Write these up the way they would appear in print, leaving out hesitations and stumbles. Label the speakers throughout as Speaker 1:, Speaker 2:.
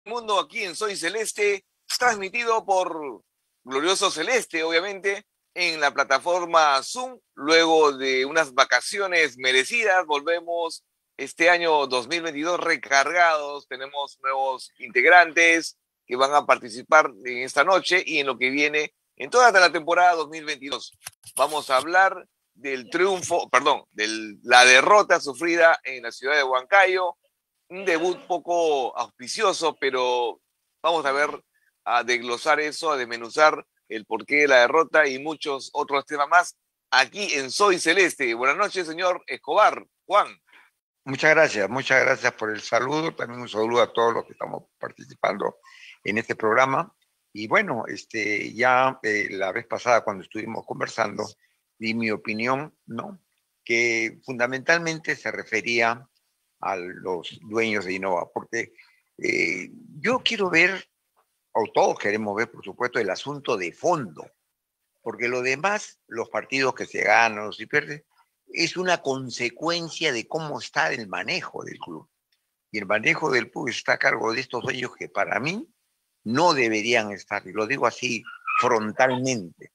Speaker 1: Mundo aquí en Soy Celeste, transmitido por Glorioso Celeste, obviamente, en la plataforma Zoom. Luego de unas vacaciones merecidas, volvemos este año 2022 recargados. Tenemos nuevos integrantes que van a participar en esta noche y en lo que viene en toda la temporada 2022. Vamos a hablar del triunfo, perdón, de la derrota sufrida en la ciudad de Huancayo. Un debut poco auspicioso, pero vamos a ver, a desglosar eso, a desmenuzar el porqué de la derrota y muchos otros temas más aquí en Soy Celeste. Buenas noches, señor Escobar. Juan.
Speaker 2: Muchas gracias por el saludo. También un saludo a todos los que estamos participando en este programa. Y bueno, ya la vez pasada cuando estuvimos conversando, di mi opinión, ¿no? Que fundamentalmente se refería a los dueños de Innova, porque yo quiero ver, o todos queremos ver, por supuesto, el asunto de fondo, porque lo demás, los partidos que se ganan o se pierden, es una consecuencia de cómo está el manejo del club. Y el manejo del club está a cargo de estos dueños que para mí no deberían estar, y lo digo así frontalmente.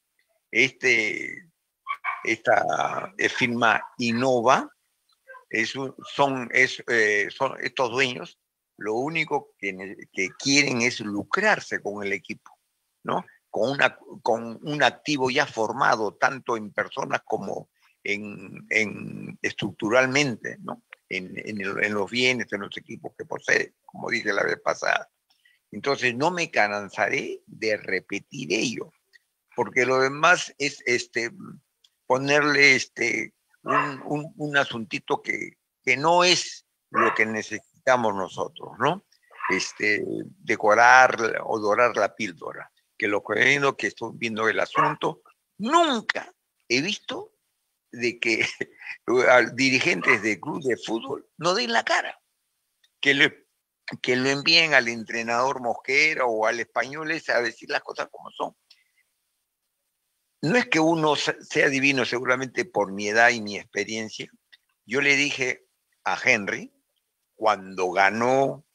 Speaker 2: Esta firma Innova son estos dueños, lo único que quieren es lucrarse con el equipo, ¿no? Con un activo ya formado, tanto en personas como estructuralmente, ¿no? En los bienes, en los equipos que posee, como dije la vez pasada. Entonces, no me cansaré de repetir ello, porque lo demás es ponerle un asuntito que no es lo que necesitamos nosotros, ¿no? Decorar o dorar la píldora, que lo que estoy viendo el asunto, nunca he visto de que dirigentes de club de fútbol no den la cara, que lo envíen al entrenador Mosquera o al español a decir las cosas como son. No es que uno sea divino, seguramente por mi edad y mi experiencia. Yo le dije a Henry, cuando ganó,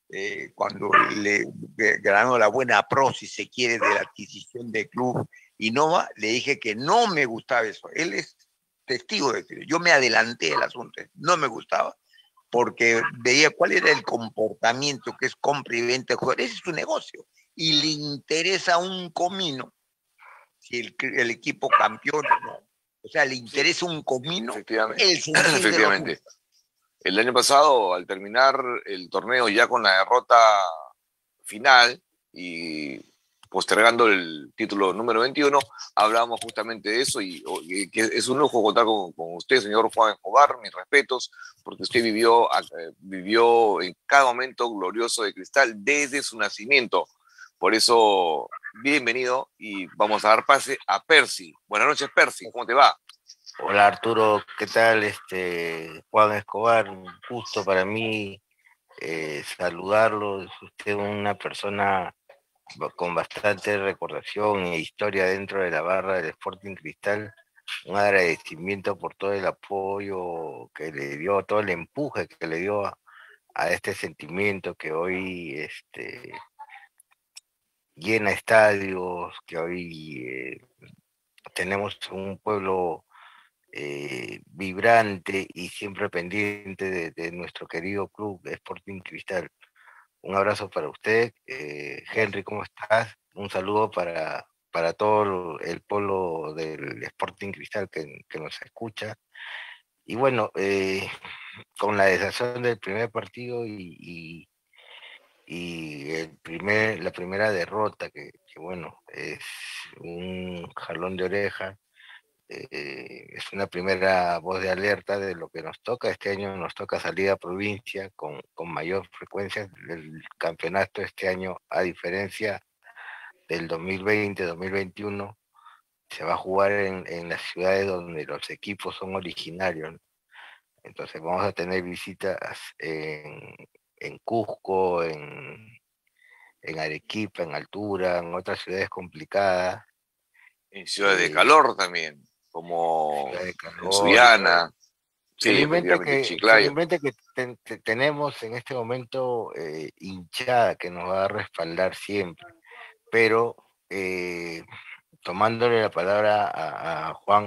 Speaker 2: ganó la buena pro, si se quiere, de la adquisición del club Innova, le dije que no me gustaba eso. Él es testigo de eso. Yo me adelanté el asunto, no me gustaba, porque veía cuál era el comportamiento que es compra y venta de jugadores. Ese es su negocio. Y le interesa un comino si el equipo campeón o no. O sea, le interesa un comino el sentir de los
Speaker 1: Efectivamente. El año pasado, al terminar el torneo ya con la derrota final y postergando el título número 21, hablábamos justamente de eso y que es un lujo contar con usted, señor Juan Escobar, mis respetos, porque usted vivió en cada momento glorioso de Cristal desde su nacimiento. Por eso, bienvenido y vamos a dar pase a Percy. Buenas noches, Percy, ¿cómo te va?
Speaker 3: Hola Arturo, ¿qué tal? Juan Escobar, un gusto para mí saludarlo. Es usted una persona con bastante recordación e historia dentro de la barra del Sporting Cristal. Un agradecimiento por todo el apoyo que le dio, todo el empuje que le dio a este sentimiento que hoy llena estadios, que hoy tenemos un pueblo vibrante y siempre pendiente de nuestro querido club Sporting Cristal. Un abrazo para usted, Henry, ¿cómo estás? Un saludo para todo el pueblo del Sporting Cristal que nos escucha. Y bueno, con la desazón del primer partido y la primera derrota, que bueno, es un jalón de oreja. Es una primera voz de alerta de lo que nos toca. Este año nos toca salir a provincia con mayor frecuencia. El campeonato este año, a diferencia del 2020-2021, se va a jugar en las ciudades donde los equipos son originarios, ¿no? Entonces vamos a tener visitas en Cusco, en Arequipa, en Altura, en otras ciudades complicadas.
Speaker 1: En ciudades de calor también, como
Speaker 3: Ciudad de calor,
Speaker 1: en Sullana. Sí, efectivamente, Chiclayo.
Speaker 3: Felizmente que tenemos en este momento hinchada que nos va a respaldar siempre, pero tomándole la palabra a Juan,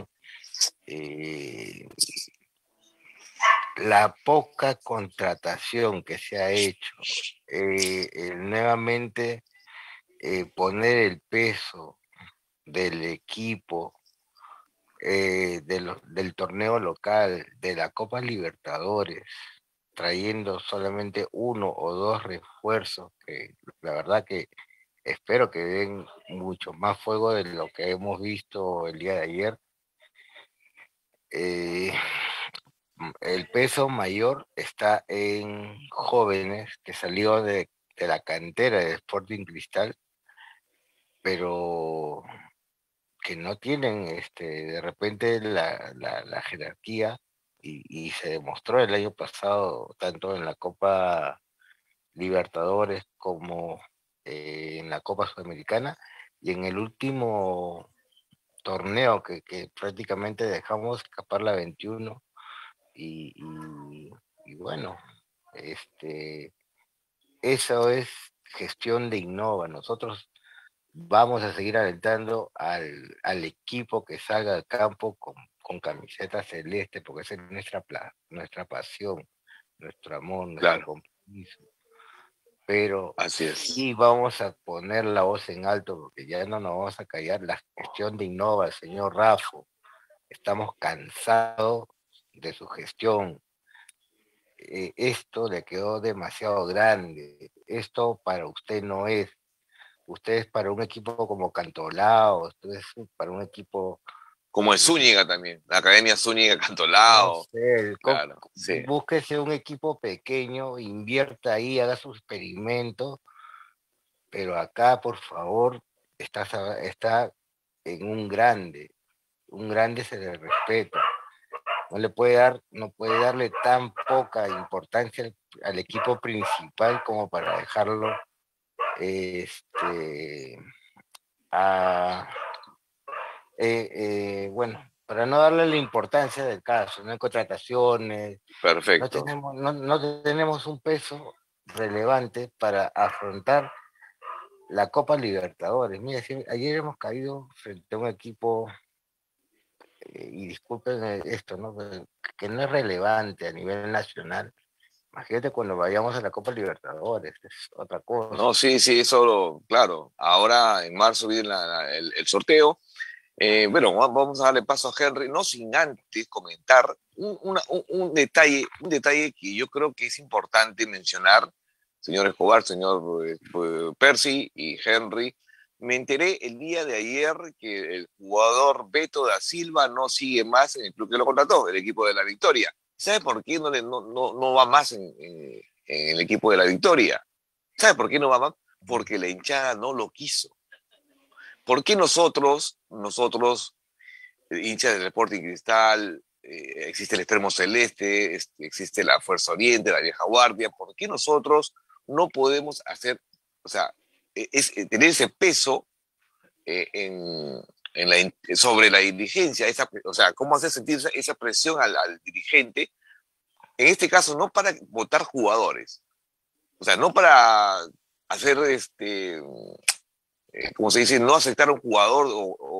Speaker 3: la poca contratación que se ha hecho, nuevamente poner el peso del equipo, del torneo local, de la Copa Libertadores, trayendo solamente uno o dos refuerzos, que la verdad que espero que den mucho más fuego de lo que hemos visto el día de ayer. El peso mayor está en jóvenes que salió de la cantera de Sporting Cristal, pero que no tienen de repente la jerarquía y se demostró el año pasado, tanto en la Copa Libertadores como en la Copa Sudamericana y en el último torneo que prácticamente dejamos escapar la 21 y, y bueno, eso es gestión de Innova. Nosotros vamos a seguir alentando al equipo que salga al campo con camiseta celeste, porque esa es nuestra pasión, nuestro amor, nuestro
Speaker 1: Claro,
Speaker 3: compromiso. Pero
Speaker 1: así es.
Speaker 3: sí vamos a poner la voz en alto, porque ya no nos vamos a callar. La gestión de Innova, señor Rafo, estamos cansados de su gestión. Esto le quedó demasiado grande. Esto para usted no es. Usted es para un equipo como Cantolao, usted es para un equipo,
Speaker 1: Como es Zúñiga también, la Academia Zúñiga
Speaker 3: no
Speaker 1: Cantolao.
Speaker 3: sé,
Speaker 1: Claro, sí.
Speaker 3: búsquese un equipo pequeño, invierta ahí, haga sus experimentos, pero acá, por favor, está en un grande se le respeta. No puede darle tan poca importancia al equipo principal como para dejarlo a bueno, para no darle la importancia del caso, no hay contrataciones,
Speaker 1: Perfecto.
Speaker 3: no tenemos un peso relevante para afrontar la Copa Libertadores. Mira, ayer hemos caído frente a un equipo, y disculpen esto, ¿no? Que no es relevante a nivel nacional. Imagínate cuando vayamos a la Copa Libertadores, es otra cosa.
Speaker 1: No, sí, sí, eso, claro. Ahora en marzo viene el sorteo. Bueno, vamos a darle paso a Henry, no sin antes comentar un detalle que yo creo que es importante mencionar, señor Escobar, señor Percy y Henry. Me enteré el día de ayer que el jugador Beto da Silva no sigue más en el club que lo contrató, el equipo de la Victoria. ¿Sabe por qué no va más en el equipo de la Victoria? ¿Sabe por qué no va más? Porque la hinchada no lo quiso. ¿Por qué nosotros, hinchas del Sporting Cristal, existe el Extremo Celeste, existe la Fuerza Oriente, la Vieja Guardia, por qué nosotros no podemos hacer, o sea, tener ese peso sobre la dirigencia, o sea, cómo hacer sentir esa presión al dirigente, en este caso no para votar jugadores, o sea, no para hacer como se dice, no aceptar a un jugador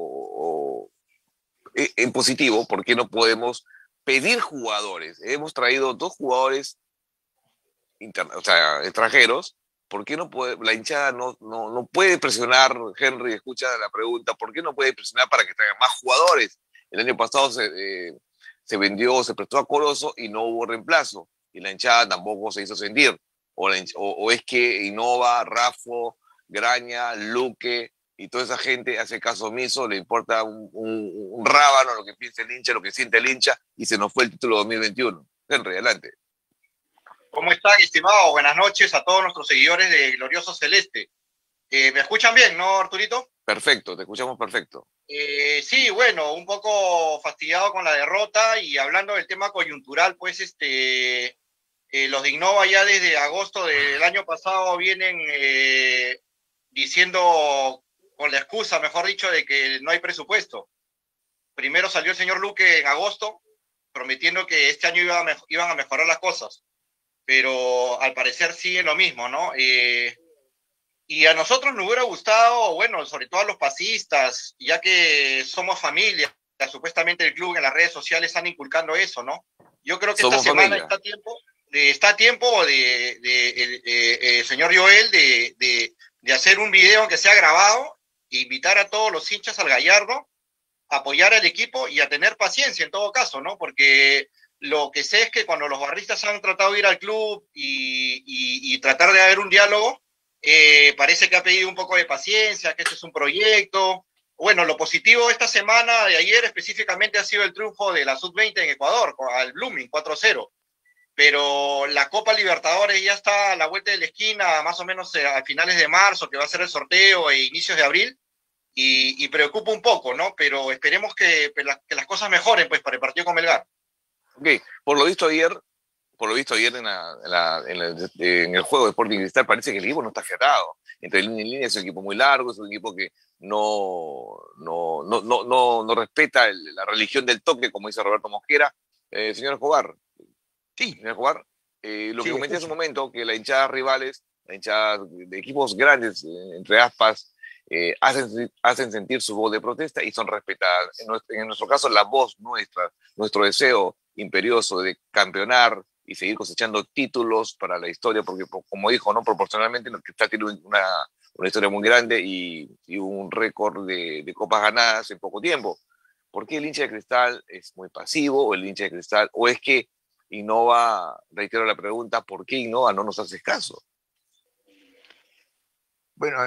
Speaker 1: en positivo, porque no podemos pedir jugadores. Hemos traído dos jugadores o sea, extranjeros. ¿Por qué no puede, la hinchada no puede presionar? Henry, escucha la pregunta, ¿por qué no puede presionar para que traigan más jugadores? El año pasado se vendió, se prestó a Corozo y no hubo reemplazo. Y la hinchada tampoco se hizo sentir. O es que Innova, Rafo, Graña, Luque y toda esa gente hace caso omiso, le importa un rábano lo que piensa el hincha, lo que siente el hincha, y se nos fue el título 2021. Henry, adelante.
Speaker 4: ¿Cómo están, estimados? Buenas noches a todos nuestros seguidores de Glorioso Celeste. ¿Me escuchan bien, no, Arturito?
Speaker 1: Perfecto, te escuchamos perfecto.
Speaker 4: Sí, bueno, un poco fastidiado con la derrota y hablando del tema coyuntural, pues los de Innova ya desde agosto del año pasado vienen diciendo, con la excusa, mejor dicho, de que no hay presupuesto. Primero salió el señor Luque en agosto, prometiendo que este año iban a mejorar las cosas, pero al parecer sigue lo mismo, ¿no? Y a nosotros nos hubiera gustado, bueno, sobre todo a los pasistas, ya que somos familia, supuestamente el club en las redes sociales están inculcando eso, ¿no? Yo creo que
Speaker 1: Somos
Speaker 4: esta semana
Speaker 1: familia.
Speaker 4: está a tiempo el señor Joel de hacer un video que sea grabado e invitar a todos los hinchas al Gallardo a apoyar al equipo y a tener paciencia en todo caso, ¿no? Porque lo que sé es que cuando los barristas han tratado de ir al club y tratar de haber un diálogo, parece que ha pedido un poco de paciencia, que este es un proyecto. Bueno, lo positivo esta semana de ayer específicamente ha sido el triunfo de la Sub-20 en Ecuador, al Blooming 4-0. Pero la Copa Libertadores ya está a la vuelta de la esquina, más o menos a finales de marzo, que va a ser el sorteo e inicios de abril, y preocupa un poco, ¿no? Pero esperemos que las cosas mejoren, pues, para el partido con Melgar.
Speaker 1: Ok, por lo visto ayer en el juego de Sporting Cristal parece que el equipo no está afiatado. Entre línea y línea es un equipo muy largo, es un equipo que no respeta la religión del toque, como dice Roberto Mosquera. Señor Escobar,
Speaker 2: Sí,
Speaker 1: señor Escobar, lo
Speaker 2: sí,
Speaker 1: que comenté hace un
Speaker 2: escucho.
Speaker 1: momento, que la hinchada rivales, la hinchada de equipos grandes, entre aspas, hacen sentir su voz de protesta y son respetadas. En nuestro caso, la voz nuestra, nuestro deseo imperioso de campeonar y seguir cosechando títulos para la historia, porque como dijo, ¿no? Proporcionalmente Cristal tiene una historia muy grande y un récord de copas ganadas en poco tiempo. ¿Por qué el hincha de Cristal es muy pasivo o el hincha de Cristal? ¿O es que Innova, reitero la pregunta, ¿por qué Innova no nos hace caso?
Speaker 2: Bueno,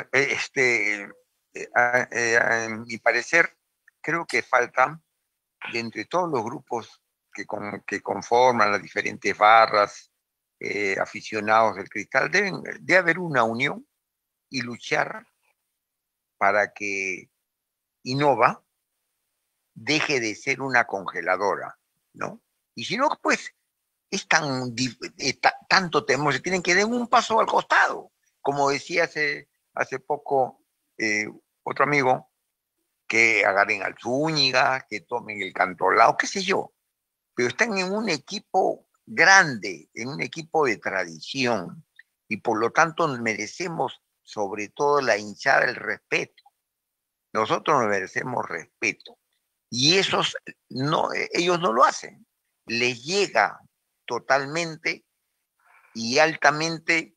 Speaker 2: a mi parecer, creo que falta, de entre todos los grupos que conforman las diferentes barras, aficionados del Cristal, debe haber una unión y luchar para que Innova deje de ser una congeladora, ¿no? Y si no, pues es tanto temor, se tienen que dar un paso al costado. Como decía hace poco otro amigo, que agarren al Zúñiga, que tomen el Cantolao, qué sé yo, pero están en un equipo grande, en un equipo de tradición, y por lo tanto merecemos sobre todo la hinchada el respeto. Nosotros nos merecemos respeto. Y ellos no lo hacen. Les llega totalmente y altamente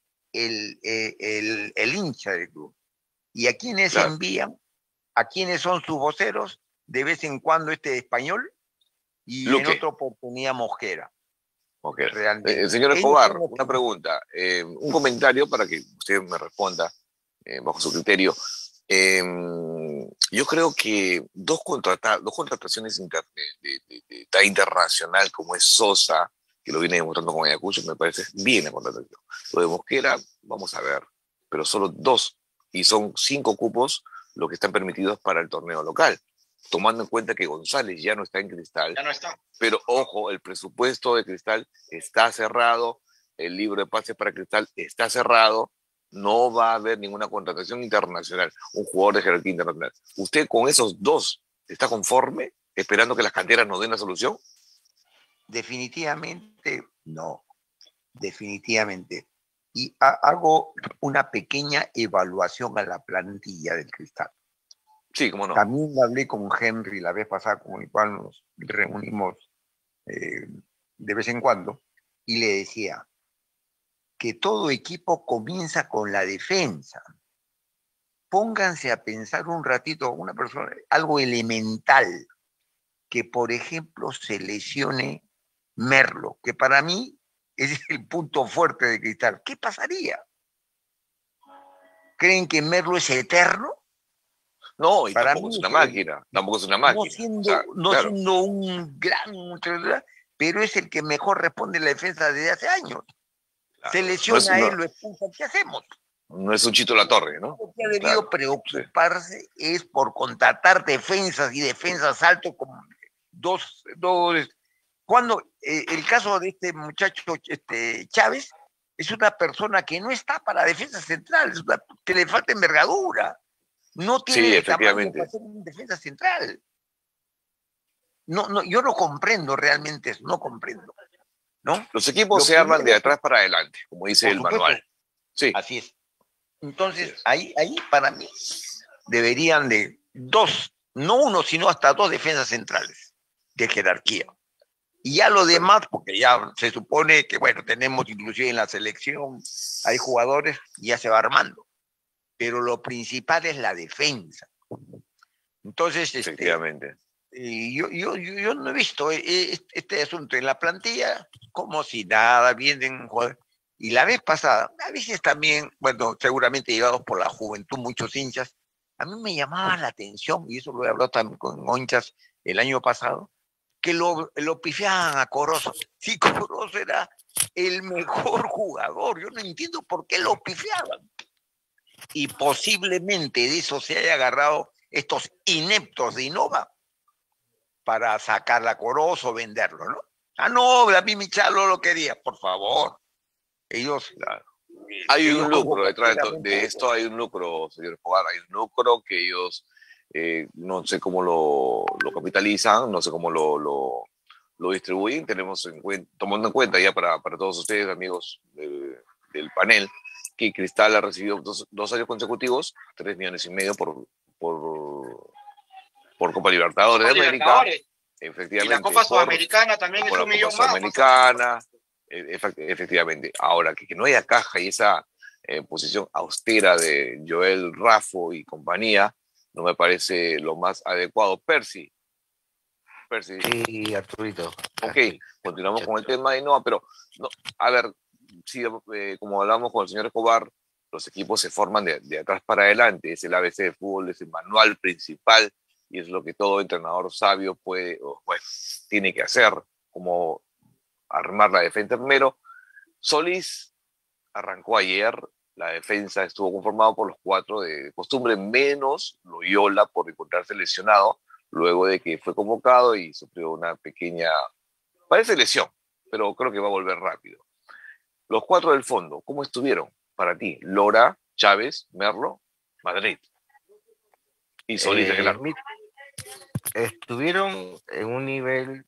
Speaker 2: el hincha del club. ¿Y a quiénes
Speaker 1: Claro.
Speaker 2: envían? ¿A quiénes son sus voceros? De vez en cuando Español y en
Speaker 1: Luque.
Speaker 2: otra oportunidad Mosquera.
Speaker 1: Okay.
Speaker 2: Realmente.
Speaker 1: Señor
Speaker 2: Ellos
Speaker 1: Escobar,
Speaker 2: son los
Speaker 1: una
Speaker 2: que...
Speaker 1: pregunta, un comentario para que usted me responda bajo su criterio. Yo creo que dos contrataciones de talla internacional como es Sosa, que lo viene demostrando con Ayacucho, me parece bien la contratación. Lo de Mosquera, vamos a ver, pero solo 2, y son 5 cupos lo que están permitidos para el torneo local, tomando en cuenta que González ya no está en Cristal.
Speaker 4: Ya no está.
Speaker 1: Pero ojo, el presupuesto de Cristal está cerrado, el libro de pases para Cristal está cerrado, no va a haber ninguna contratación internacional, un jugador de jerarquía internacional. ¿Usted con esos 2 está conforme, esperando que las canteras nos den la solución?
Speaker 2: Definitivamente no, definitivamente. Y hago una pequeña evaluación a la plantilla del Cristal.
Speaker 1: Sí, cómo no.
Speaker 2: También hablé con Henry la vez pasada, con el cual nos reunimos de vez en cuando, y le decía que todo equipo comienza con la defensa. Pónganse a pensar un ratito, una persona, algo elemental, que por ejemplo se lesione Merlo, que para mí es el punto fuerte de Cristal. ¿Qué pasaría? ¿Creen que Merlo es eterno?
Speaker 1: No, y
Speaker 2: Para
Speaker 1: tampoco es
Speaker 2: mí
Speaker 1: una máquina, tampoco es una
Speaker 2: no
Speaker 1: máquina.
Speaker 2: siendo,
Speaker 1: O sea,
Speaker 2: no
Speaker 1: claro,
Speaker 2: siendo un gran, pero es el que mejor responde en la defensa desde hace años.
Speaker 1: claro.
Speaker 2: Se lesiona a él, lo expulsan, ¿qué hacemos?
Speaker 1: No es un Chito La Torre, ¿no?
Speaker 2: Lo que ha debido preocuparse es por contratar defensas y defensas altos como dos. Cuando el caso de este muchacho Chávez es una persona que no está para defensa central, que le falta envergadura. No tiene
Speaker 1: Sí,
Speaker 2: el tamaño
Speaker 1: efectivamente.
Speaker 2: para ser un defensa central. yo no comprendo realmente eso, no comprendo, ¿no?
Speaker 1: Los equipos
Speaker 2: Lo
Speaker 1: se arman de
Speaker 2: primero,
Speaker 1: atrás para adelante, como dice
Speaker 2: por
Speaker 1: el
Speaker 2: supuesto,
Speaker 1: manual. Sí,
Speaker 2: así es. Entonces,
Speaker 1: Así es.
Speaker 2: ahí para mí deberían de dos, no uno, sino hasta dos defensas centrales de jerarquía. Y ya lo demás, porque ya se supone que, bueno, tenemos inclusive en la selección, hay jugadores, ya se va armando. Pero lo principal es la defensa. Entonces,
Speaker 1: Efectivamente.
Speaker 2: yo no he visto este asunto en la plantilla como si nada, vienen jugadores. Y la vez pasada, a veces también, bueno, seguramente llevados por la juventud, muchos hinchas, a mí me llamaba la atención, y eso lo he hablado también con hinchas el año pasado, que lo pifiaban a Corozo. Sí, Corozo era el mejor jugador, yo no entiendo por qué lo pifiaban. Y posiblemente de eso se haya agarrado estos ineptos de Innova para sacar la Corozo, venderlo, ¿no? Ah, no, David Michalo lo quería, por favor. Ellos,
Speaker 1: Claro. Hay un
Speaker 2: ellos
Speaker 1: lucro detrás de
Speaker 2: completamente.
Speaker 1: esto, hay un lucro, señor Escobar, hay un lucro que ellos no sé cómo lo capitalizan, no sé cómo lo distribuyen, tomando en cuenta ya para todos ustedes, amigos del panel, que Cristal ha recibido dos años consecutivos, 3,5 millones por Copa Libertadores
Speaker 4: Copa
Speaker 1: de América,
Speaker 4: Libertadores. Y la
Speaker 1: efectivamente,
Speaker 4: Copa Sudamericana también es
Speaker 1: por la
Speaker 4: un
Speaker 1: Copa
Speaker 4: millón más.
Speaker 1: Sudamericana, efectivamente. Ahora, que no haya caja y esa posición austera de Joel Raffo y compañía, no me parece lo más adecuado. Percy,
Speaker 3: Sí, Arturito.
Speaker 1: ok, continuamos con el tema de Innova, pero no, a ver, sí, como hablamos con el señor Escobar, los equipos se forman de atrás para adelante, es el ABC de fútbol, es el manual principal y es lo que todo entrenador sabio puede, o, bueno, tiene que hacer, como armar la defensa primero. Solís arrancó ayer, la defensa estuvo conformado por los cuatro de costumbre, menos Loyola por encontrarse lesionado, luego de que fue convocado y sufrió una pequeña, parece lesión, pero creo que va a volver rápido. Los cuatro del fondo, ¿cómo estuvieron para ti? Lora, Chávez, Merlo, Madrid y Solís en el arco.
Speaker 3: Estuvieron en un nivel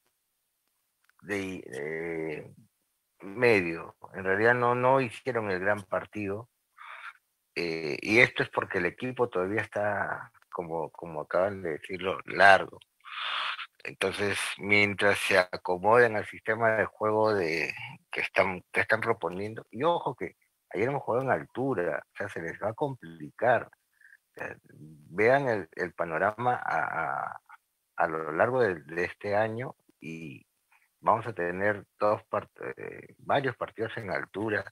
Speaker 3: de medio. En realidad no hicieron el gran partido. Y esto es porque el equipo todavía está, como acaban de decirlo, largo. Entonces, mientras se acomoden al sistema de juego que están proponiendo, y ojo que ayer hemos jugado en altura, o sea, se les va a complicar. O sea, vean el panorama a lo largo de este año y vamos a tener varios partidos en altura.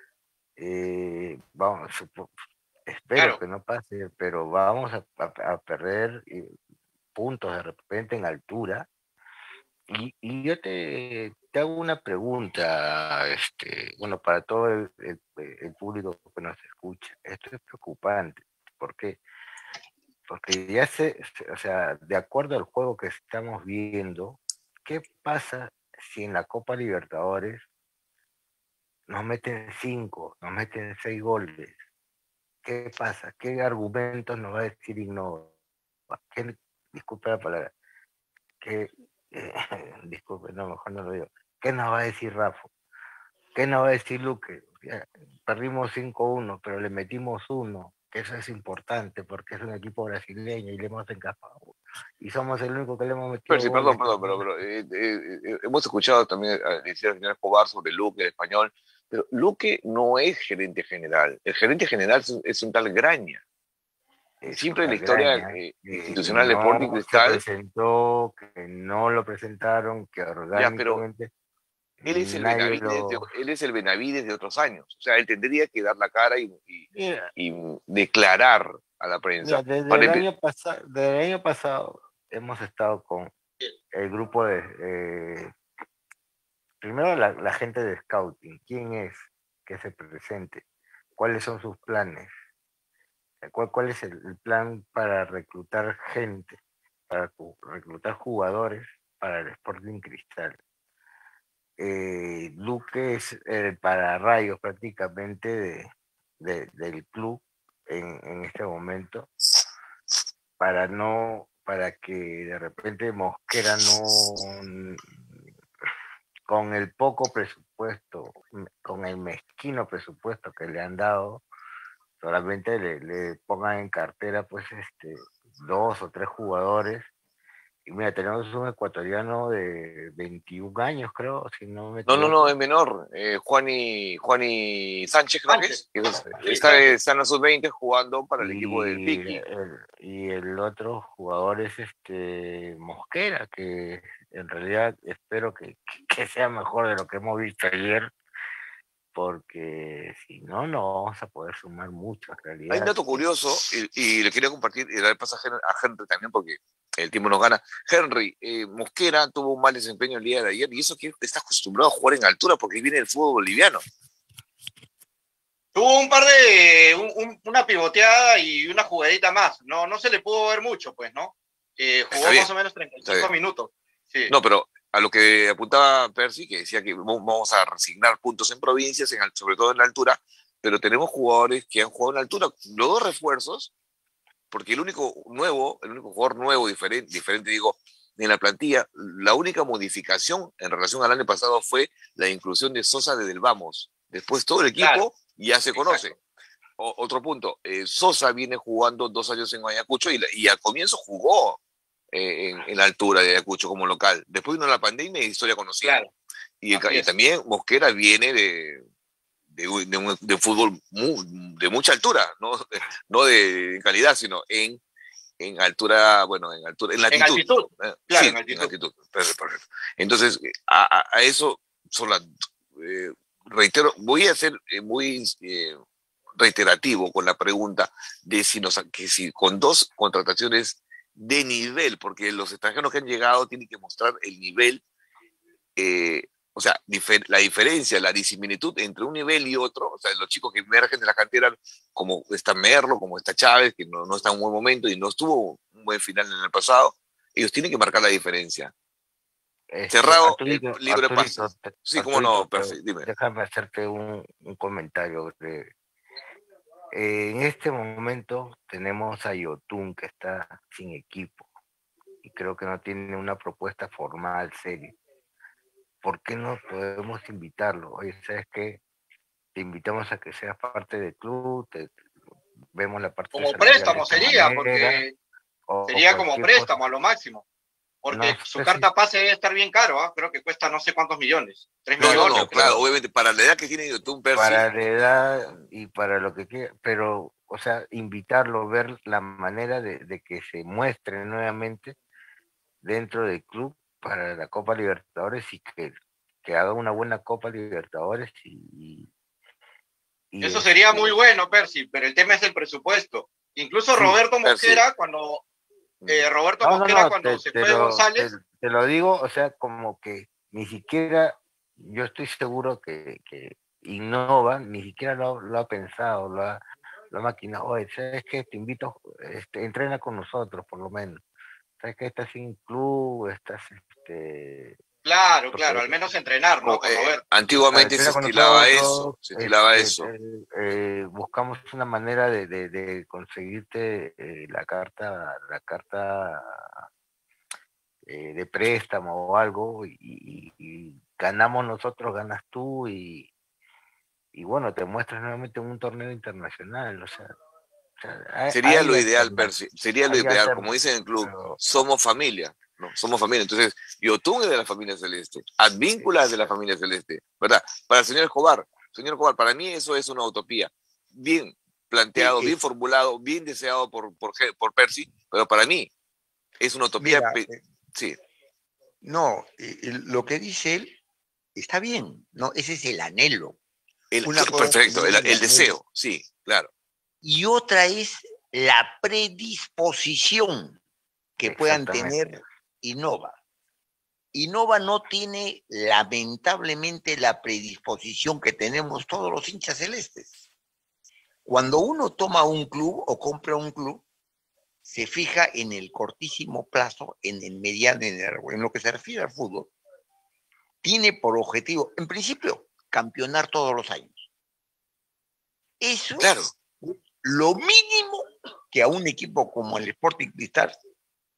Speaker 3: Espero
Speaker 4: Claro.
Speaker 3: que no pase, pero vamos a perder puntos de repente en altura. Y yo te hago una pregunta, bueno, para todo el público que nos escucha. Esto es preocupante. ¿Por qué? Porque o sea, de acuerdo al juego que estamos viendo, ¿qué pasa si en la Copa Libertadores nos meten 5, nos meten 6 goles? ¿Qué pasa? ¿Qué argumentos nos va a decir Innova? Disculpe la palabra. ¿Qué, disculpe, no, mejor no lo digo. ¿Qué nos va a decir Rafa? ¿Qué nos va a decir Luque? Ya, perdimos 5-1, pero le metimos 1, que eso es importante porque es un equipo brasileño y le hemos encajado. Y somos el único que le hemos metido
Speaker 1: Percy,
Speaker 3: goles.
Speaker 1: perdón, pero hemos escuchado también decir al señor Escobar sobre Luque, el español, pero Luque no es gerente general. El gerente general es un tal Graña.
Speaker 3: Es
Speaker 1: Siempre en la
Speaker 3: una
Speaker 1: historia
Speaker 3: graña, que
Speaker 1: institucional de Sporting
Speaker 3: no se
Speaker 1: Cristal,
Speaker 3: presentó, que no lo presentaron, que
Speaker 1: ya, pero
Speaker 3: orgánicamente
Speaker 1: él es
Speaker 3: nadie lo...
Speaker 1: el Benavides de otros años. O sea, él tendría que dar la cara
Speaker 3: Mira,
Speaker 1: y declarar a la prensa.
Speaker 3: desde el año pasado hemos estado con el grupo primero la gente de scouting, quién es que se presente, cuáles son sus planes, cuál es el plan para reclutar gente, para reclutar jugadores para el Sporting Cristal. Luque es el pararrayos prácticamente del club en este momento para para que de repente Mosquera no, con el poco presupuesto, con el mezquino presupuesto que le han dado, solamente le pongan en cartera pues 2 o 3 jugadores. Y mira, tenemos un ecuatoriano de 21 años, creo, si no me
Speaker 1: No,
Speaker 3: equivoco.
Speaker 1: es menor. Juani Sánchez, creo
Speaker 4: Sánchez.
Speaker 1: que es.
Speaker 4: Sí,
Speaker 1: Está en la sub-20 jugando para el equipo del
Speaker 3: Y
Speaker 1: Piqui.
Speaker 3: el otro jugador es Mosquera, que en realidad espero que sea mejor de lo que hemos visto ayer, porque si no, no vamos a poder sumar mucho en
Speaker 1: Hay un
Speaker 3: realidad.
Speaker 1: dato curioso y le quería compartir y dar paso a Henry también porque el tiempo nos gana. Henry, Mosquera tuvo un mal desempeño el día de ayer y eso que está acostumbrado a jugar en altura porque viene del fútbol boliviano.
Speaker 4: Tuvo una pivoteada y una jugadita más. No se le pudo ver mucho, pues, ¿no? Jugó más o menos 35 minutos. Sí.
Speaker 1: No, pero a lo que apuntaba Percy, que decía que vamos a resignar puntos en provincias, sobre todo en la altura, pero tenemos jugadores que han jugado en altura. Los 2 refuerzos, porque el único jugador nuevo, diferente digo, en la plantilla, la única modificación en relación al año pasado fue la inclusión de Sosa desde el Vamos. Después todo el equipo ya se conoce. Otro punto, Sosa viene jugando 2 años en Ayacucho y al comienzo jugó en la altura de Ayacucho como local. Después vino la pandemia y historia conocida.
Speaker 4: Claro.
Speaker 1: Y también Mosquera viene de fútbol de mucha altura, no de calidad, sino en altura, en latitud.
Speaker 4: En altitud. Claro,
Speaker 1: sí,
Speaker 4: en altitud.
Speaker 1: En altitud. Perfecto. Entonces, a eso reitero, voy a ser muy reiterativo con la pregunta de si con 2 contrataciones de nivel, porque los extranjeros que han llegado tienen que mostrar el nivel, o sea, la diferencia, la disimilitud entre un nivel y otro, o sea, los chicos que emergen de la cantera, como está Merlo, como está Chávez, que no está en un buen momento y no estuvo un buen final en el pasado, ellos tienen que marcar la diferencia. Cerrado,
Speaker 3: Arturito,
Speaker 1: libre pase. Sí, cómo no, perfecto, dime.
Speaker 3: Déjame hacerte un comentario breve. En este momento tenemos a Yotun, que está sin equipo y creo que no tiene una propuesta formal, seria. ¿Por qué no podemos invitarlo? Oye, ¿sabes qué? Te invitamos a que seas parte del club, vemos la parte
Speaker 4: como préstamo sería, manera, porque sería como préstamo cosa. A lo máximo. Porque no, su carta pase debe estar bien caro, ¿eh? Creo que cuesta no sé cuántos millones. 3 millones.
Speaker 1: No, claro, obviamente, para la edad que tiene YouTube,
Speaker 3: para la edad y para lo que quiera, pero, o sea, invitarlo, ver la manera de que se muestre nuevamente dentro del club para la Copa Libertadores y que haga una buena Copa Libertadores y
Speaker 4: eso sería muy bueno, Percy, pero el tema es el presupuesto. Incluso sí, Roberto Mosquera, cuando cuando se fue González.
Speaker 3: Te lo digo, o sea, como que ni siquiera, yo estoy seguro que Innova ni siquiera lo ha pensado, lo ha maquinado. Oye, ¿sabes qué? Te invito, entrena con nosotros, por lo menos. ¿Sabes qué? Estás sin club, estás
Speaker 4: Claro, al menos entrenar, ¿no?
Speaker 1: Antiguamente se estilaba eso,
Speaker 3: buscamos una manera de conseguirte la carta de préstamo o algo y ganamos nosotros, ganas tú y bueno, te muestras nuevamente en un torneo internacional, o sea
Speaker 1: sería lo ideal, Percy, sería lo ideal, como dicen en el club, somos familia. No, somos familia. Entonces, Yotun es de la familia celeste, Advíncula es de la familia celeste, ¿verdad? Para el señor Escobar, para mí eso es una utopía. Bien planteado, bien formulado, bien deseado por Percy, pero para mí es una utopía. Mira, sí.
Speaker 2: No, lo que dice él está bien, ¿no? Ese es el anhelo.
Speaker 1: Perfecto, el deseo, sí, claro.
Speaker 2: Y otra es la predisposición que puedan tener Innova. Innova no tiene, lamentablemente, la predisposición que tenemos todos los hinchas celestes. Cuando uno toma un club o compra un club, se fija en el cortísimo plazo, en el mediano, en lo que se refiere al fútbol. Tiene por objetivo, en principio, campeonar todos los años. Eso es lo mínimo que a un equipo como el Sporting Cristal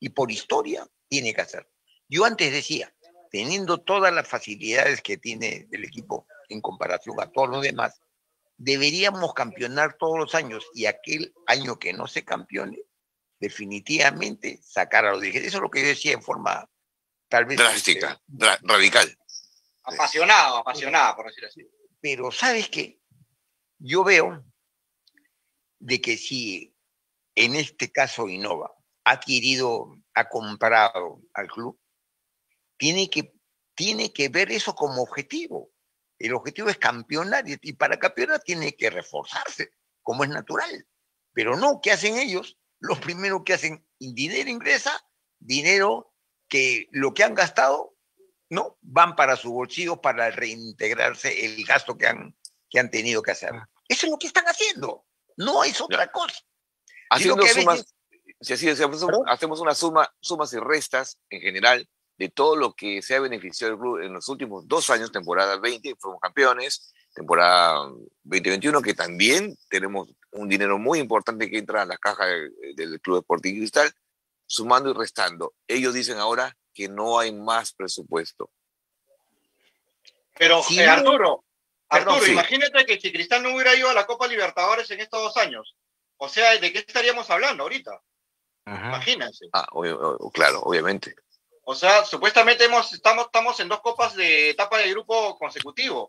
Speaker 2: y por historia tiene que hacer. Yo antes decía, teniendo todas las facilidades que tiene el equipo en comparación a todos los demás, deberíamos campeonar todos los años y aquel año que no se campeone, definitivamente sacar a los dirigentes. Eso es lo que yo decía en forma tal vez
Speaker 1: drástica, radical.
Speaker 4: Apasionada, por decirlo así.
Speaker 2: Pero ¿sabes qué? Yo veo de que si en este caso Innova ha comprado al club, tiene que ver eso como objetivo. El objetivo es campeonar y para campeonar tiene que reforzarse, como es natural. Pero no, ¿qué hacen ellos? Lo primero que hacen, dinero ingresa, dinero que lo que han gastado, no, van para su bolsillo para reintegrarse el gasto que han tenido que hacer. Eso es lo que están haciendo, no es otra cosa.
Speaker 1: Haciendo sumas, si hacemos una sumas y restas en general de todo lo que se ha beneficiado el club en los últimos 2 años, temporada 20, fuimos campeones, temporada 2021, que también tenemos un dinero muy importante que entra a las cajas del Club Sporting Cristal, sumando y restando. Ellos dicen ahora que no hay más presupuesto.
Speaker 4: Pero,
Speaker 2: sí,
Speaker 4: Arturo,
Speaker 1: sí.
Speaker 4: Imagínate que si Cristal no hubiera ido a la Copa Libertadores en estos 2 años, o sea, ¿de qué estaríamos hablando ahorita? Imagínense.
Speaker 1: Claro, obviamente.
Speaker 4: O sea, supuestamente estamos en 2 copas de etapa de grupo consecutivo.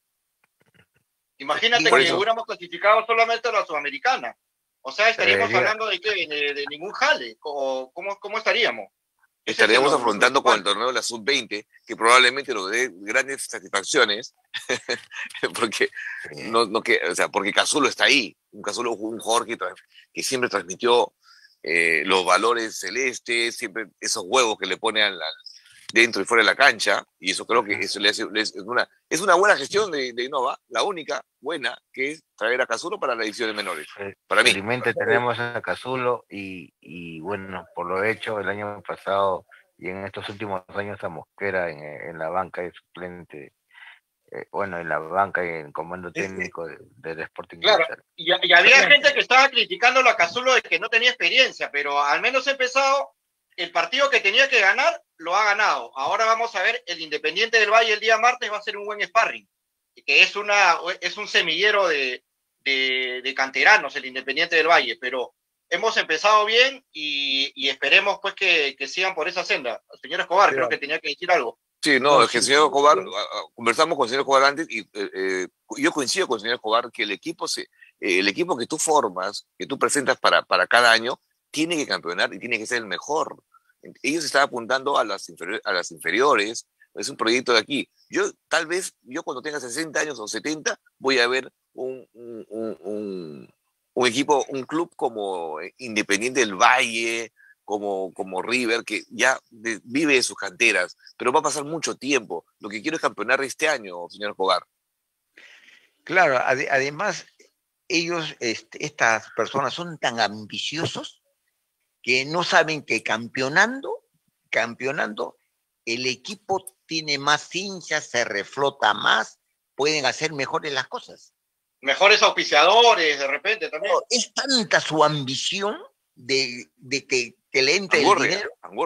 Speaker 4: Imagínate que hubiéramos clasificado solamente a la Sudamericana. O sea, estaríamos hablando de ningún jale. ¿Cómo estaríamos?
Speaker 1: Estaríamos afrontando con el torneo de la Sub-20, que probablemente nos dé grandes satisfacciones, porque porque Casulo está ahí. Casulo fue un jugador que siempre transmitió los valores celestes, siempre esos huevos que le pone dentro y fuera de la cancha, y eso creo que eso es una buena gestión de Innova, la única buena, que es traer a Casulo para las divisiones menores. Para mí.
Speaker 3: Felizmente tenemos a Casulo y bueno, por lo hecho el año pasado y en estos últimos años a Mosquera en la banca de suplente, en la banca y en el comando técnico del Sporting.
Speaker 4: Claro, y había gente que estaba criticándolo a Casulo de que no tenía experiencia, pero al menos ha empezado. El partido que tenía que ganar, lo ha ganado. Ahora vamos a ver, el Independiente del Valle el día martes va a ser un buen sparring, que es un semillero de canteranos, el Independiente del Valle, pero hemos empezado bien y esperemos pues que sigan por esa senda. El señor Escobar, creo que tenía que decir algo.
Speaker 1: Sí, es que el señor Escobar, conversamos con el señor Escobar antes y yo coincido con el señor Escobar que el equipo que tú formas, que tú presentas para cada año, tiene que campeonar y tiene que ser el mejor. Ellos están apuntando a las inferiores, es un proyecto de aquí. Tal vez cuando tenga 60 años o 70 voy a ver un equipo, un club como Independiente del Valle, como River, que ya vive de sus canteras, pero va a pasar mucho tiempo. Lo que quiero es campeonar este año, señor Escobar.
Speaker 2: Claro, además, ellos, estas personas son tan ambiciosos que no saben que campeonando, el equipo tiene más hinchas, se reflota más, pueden hacer mejores las cosas.
Speaker 4: Mejores auspiciadores, de repente también.
Speaker 2: Es tanta su ambición de que le entre el dinero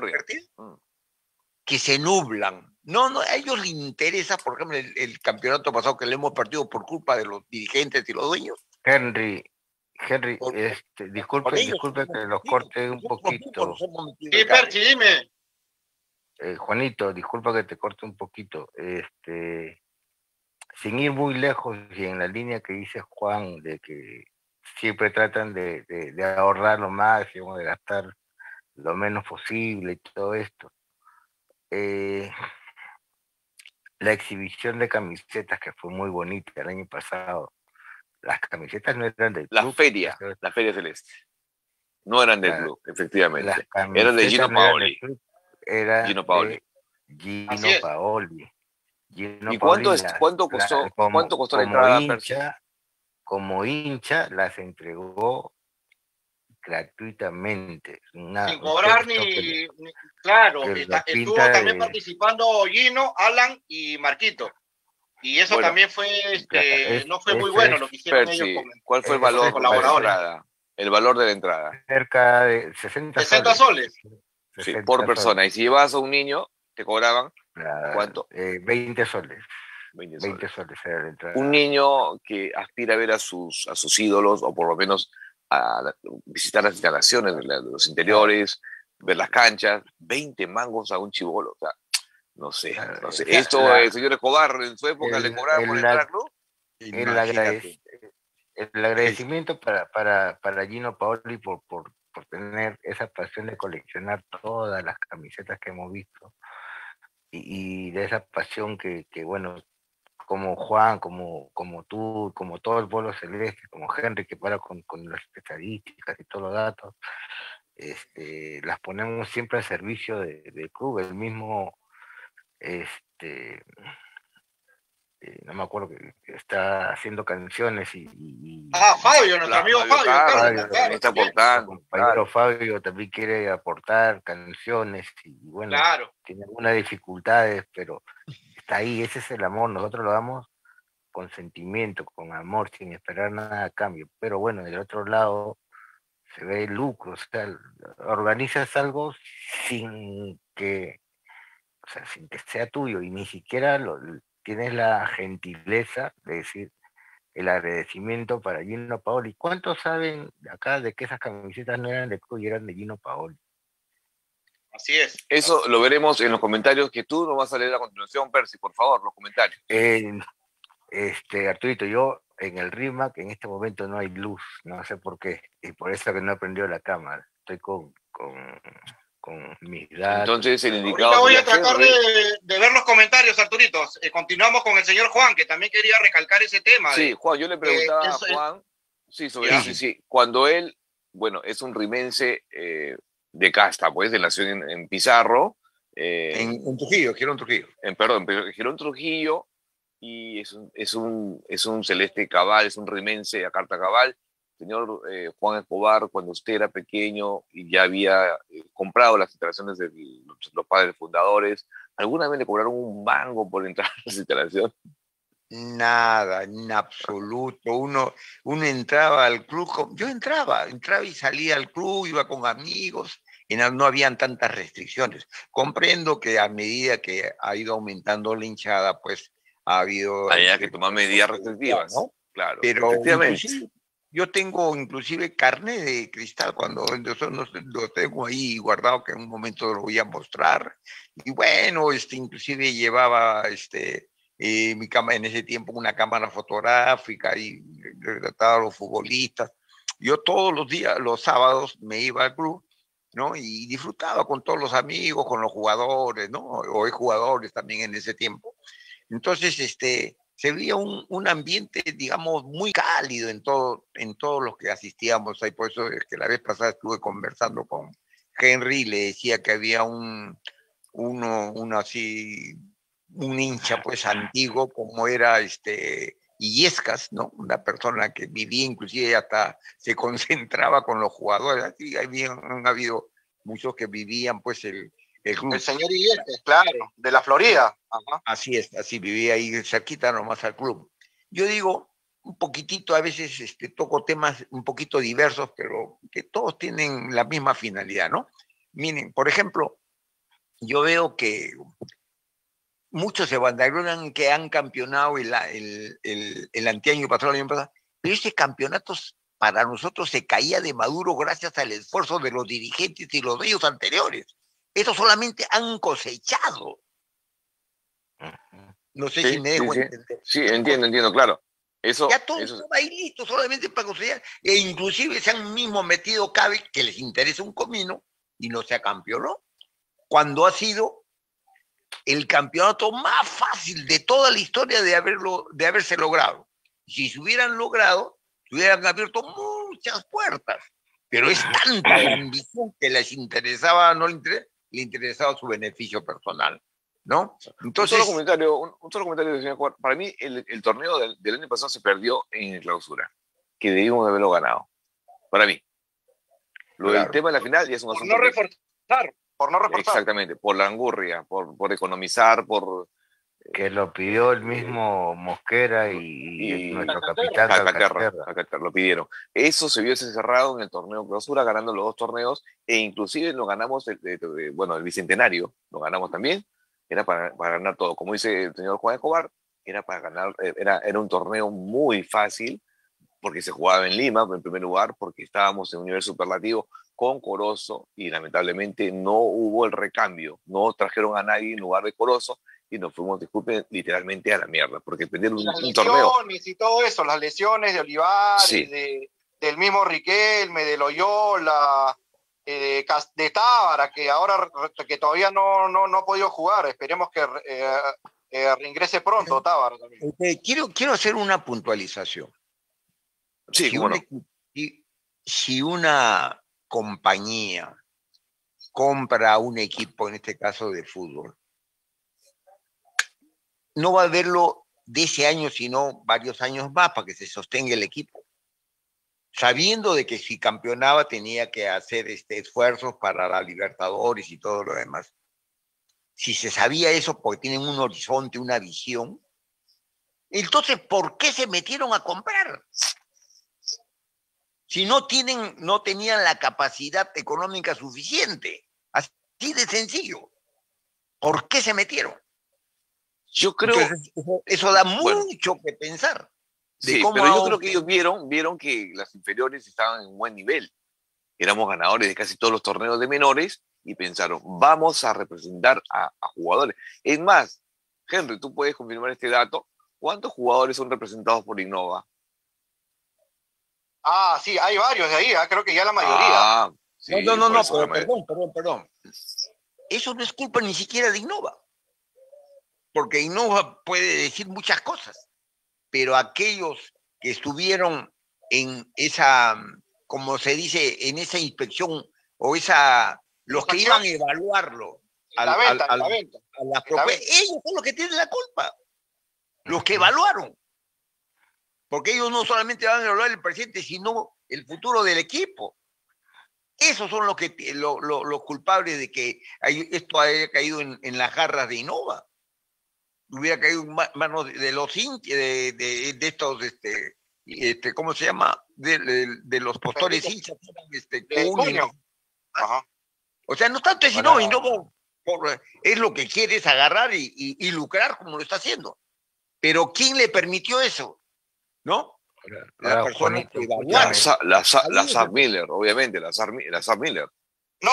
Speaker 2: que se nublan. No, a ellos les interesa, por ejemplo, el campeonato pasado que le hemos perdido por culpa de los dirigentes y los dueños.
Speaker 3: Henry, disculpe que los corte un poquito.
Speaker 4: Sí, Perchi, dime.
Speaker 3: Juanito, disculpa que te corte un poquito. Sin ir muy lejos y en la línea que dice Juan, de que siempre tratan de ahorrar lo máximo, de gastar lo menos posible y todo esto. La exhibición de camisetas que fue muy bonita el año pasado. Las camisetas no eran del club.
Speaker 1: La feria celeste. No eran del club, efectivamente. Eran de Gino Paoli.
Speaker 3: Gino Paoli.
Speaker 1: ¿Y cuánto costó la entrada?
Speaker 3: Como hincha las entregó gratuitamente.
Speaker 4: Sin cobrar ni claro, estuvo también participando Gino, Alan y Marquito. Y eso también fue, no fue muy bueno lo que hicieron ellos.
Speaker 1: ¿Cuál fue el valor de la entrada? El valor de la entrada.
Speaker 3: Cerca de 60
Speaker 4: soles.
Speaker 1: Sí,
Speaker 3: 60
Speaker 1: por
Speaker 3: soles.
Speaker 1: persona. Y si llevas a un niño, te cobraban, ¿cuánto?
Speaker 3: 20 soles.
Speaker 1: 20
Speaker 3: 20
Speaker 1: soles.
Speaker 3: soles era la entrada.
Speaker 1: Un niño que aspira a ver a sus ídolos, o por lo menos visitar las instalaciones de los interiores, ver las canchas, 20 mangos a un chibolo. O sea, no sé,
Speaker 3: Claro,
Speaker 1: no sé.
Speaker 3: o sea,
Speaker 1: Esto, señor Escobar, en su época le cobraban por entrar al club.
Speaker 3: el,
Speaker 2: Imagínate.
Speaker 3: el agradecimiento para Gino Paoli por tener esa pasión de coleccionar todas las camisetas que hemos visto y de esa pasión que bueno, como Juan, como tú, como todo el pueblo celeste, como Henry que para con las estadísticas y todos los datos, las ponemos siempre al servicio del club. El mismo, este, no me acuerdo, que está haciendo canciones
Speaker 4: Fabio, nuestro amigo
Speaker 1: Fabio
Speaker 4: Fabio,
Speaker 1: Carlos,
Speaker 4: claro,
Speaker 1: también está
Speaker 3: nuestro
Speaker 1: aportando.
Speaker 3: compañero
Speaker 1: Claro.
Speaker 3: Fabio también quiere aportar canciones y bueno,
Speaker 4: claro.
Speaker 3: tiene algunas dificultades, pero está ahí, ese es el amor, nosotros lo damos con sentimiento, con amor, sin esperar nada a cambio. Pero bueno, del otro lado se ve el lucro, o sea, organizas algo sin que, o sea, sin que sea tuyo y ni siquiera tienes la gentileza de decir el agradecimiento para Gino Paoli. ¿Cuántos saben acá de que esas camisetas no eran de club y eran de Gino Paoli?
Speaker 4: Así es.
Speaker 1: Eso lo veremos en los comentarios que tú nos vas a leer a continuación, Percy, por favor, los comentarios.
Speaker 3: Arturito, yo en el RIMAC en este momento no hay luz, no sé por qué, y por eso que no he prendido la cámara. Estoy con mis datos.
Speaker 1: Entonces el
Speaker 4: Ahorita
Speaker 1: indicado
Speaker 4: voy
Speaker 1: sería
Speaker 4: a tratar de ver los comentarios, Arturitos. Continuamos con el señor Juan, que también quería recalcar ese tema.
Speaker 1: Sí, Juan, yo le preguntaba a Juan, sí, sobre
Speaker 4: ¿Ya?
Speaker 1: eso, sí, cuando él, bueno, es un rimense de casta, pues, de nación en Pizarro,
Speaker 2: En Trujillo, Girón Trujillo.
Speaker 1: perdón, pero Girón Trujillo, y es un celeste cabal, es un rimense a carta cabal. Señor Juan Escobar, cuando usted era pequeño y ya había comprado las instalaciones de los padres fundadores, ¿alguna vez le cobraron un mango por entrar a las instalaciones?
Speaker 2: Nada, en absoluto. Uno entraba al club, yo entraba y salía al club, iba con amigos, y no habían tantas restricciones. Comprendo que a medida que ha ido aumentando la hinchada, pues ha habido...
Speaker 1: Había que tomar medidas restrictivas,
Speaker 2: ¿no?
Speaker 1: claro,
Speaker 2: Pero
Speaker 1: efectivamente.
Speaker 2: inclusive, yo tengo inclusive carne de cristal cuando lo tengo ahí guardado, que en un momento lo voy a mostrar. Y bueno, inclusive llevaba mi cama en ese tiempo una cámara fotográfica y retrataba a los futbolistas. Yo todos los días, los sábados, me iba al club, ¿no? Y disfrutaba con todos los amigos, con los jugadores, ¿no? O jugadores también en ese tiempo. Entonces, se veía un ambiente, digamos, muy cálido en todos los que asistíamos ahí. Por eso es que la vez pasada estuve conversando con Henry y le decía que había uno así, un hincha pues antiguo como era Illescas, ¿no? Una persona que vivía inclusive hasta se concentraba con los jugadores. Así han habido muchos que vivían pues el club.
Speaker 4: El señor Illescas, claro, de la Florida. Ajá.
Speaker 2: Así es, así vivía ahí cerquita nomás al club. Yo digo, un poquitito, a veces toco temas un poquito diversos, pero que todos tienen la misma finalidad, ¿no? Miren, por ejemplo, yo veo que muchos se vanagloran que han campeonado el anteaño pasado, el año pasado, pero ese campeonato para nosotros se caía de maduro gracias al esfuerzo de los dirigentes y los dueños anteriores. Estos solamente han cosechado. No sé si me dejo entender.
Speaker 1: Sí, entiendo, claro. Eso,
Speaker 2: ya todo estaba ahí listo, solamente para cosechar. E inclusive se han mismo metido cabe que les interesa un comino y no se campeonó. Cuando ha sido el campeonato más fácil de toda la historia de haberse logrado. Si se hubieran logrado, se hubieran abierto muchas puertas. Pero es tanta la ambición que les interesaba, no le interesaba su beneficio personal, ¿no? Entonces,
Speaker 1: un solo comentario, señor Juan. Para mí, el torneo del año pasado se perdió en clausura, que debimos haberlo ganado. Para mí. Lo del tema de la final ya es un asunto.
Speaker 4: Por no reforzar.
Speaker 1: Exactamente, por la angurria, por economizar, por
Speaker 3: Que lo pidió el mismo Mosquera y nuestro capitán
Speaker 1: Calcaterra,
Speaker 3: Calcaterra.
Speaker 1: Calcaterra, lo pidieron. Eso se vio cerrado en el torneo Clausura, ganando los 2 torneos, e inclusive lo ganamos, bueno, el Bicentenario, lo ganamos también, era para ganar todo. Como dice el señor Juan Escobar, era para ganar, era un torneo muy fácil, porque se jugaba en Lima, en primer lugar, porque estábamos en un nivel superlativo con Corozo, y lamentablemente no hubo el recambio, no trajeron a nadie en lugar de Corozo, y nos fuimos, disculpen, literalmente a la mierda, porque perder un torneo.
Speaker 4: Y todo eso, las lesiones de Olivares,
Speaker 1: sí,
Speaker 4: del mismo Riquelme, de Loyola, de Tábara, que ahora que todavía no ha podido jugar. Esperemos que reingrese pronto Tábara también.
Speaker 2: Quiero hacer una puntualización.
Speaker 1: sí, cómo no.
Speaker 2: Si una compañía compra un equipo, en este caso de fútbol, no va a verlo de ese año, sino varios años más para que se sostenga el equipo, sabiendo de que si campeonaba tenía que hacer esfuerzos para la Libertadores y todo lo demás. Si se sabía eso porque tienen un horizonte, una visión, entonces ¿por qué se metieron a comprar? Si no tenían la capacidad económica suficiente, así de sencillo. ¿Por qué se metieron?
Speaker 1: Yo creo...
Speaker 2: Entonces, eso da mucho que pensar.
Speaker 1: Sí, pero yo creo que ellos vieron que las inferiores estaban en un buen nivel. Éramos ganadores de casi todos los torneos de menores y pensaron, vamos a representar a jugadores. Es más, Henry, tú puedes confirmar este dato. ¿Cuántos jugadores son representados por Innova?
Speaker 4: Ah, sí, hay varios de ahí, creo que ya la mayoría.
Speaker 1: Ah, sí,
Speaker 2: no, perdón. Eso no es culpa ni siquiera de Innova. Porque Innova puede decir muchas cosas, pero aquellos que estuvieron en esa, como se dice, en esa inspección o los que iban a evaluarlo a la venta. Ellos son los que tienen la culpa, los que evaluaron. Porque ellos no solamente van a evaluar el presente, sino el futuro del equipo. Esos son los culpables de que esto haya caído en las garras de Innova. Hubiera caído en manos de los de estos, ¿cómo se llama? De los postores hinchas. O sea, no tanto es Innova, es lo que quiere es agarrar y lucrar como lo está haciendo. Pero ¿quién le permitió eso? ¿No? La persona que evaluaron.
Speaker 1: La Sam Miller, obviamente, la Sam Miller.
Speaker 4: No,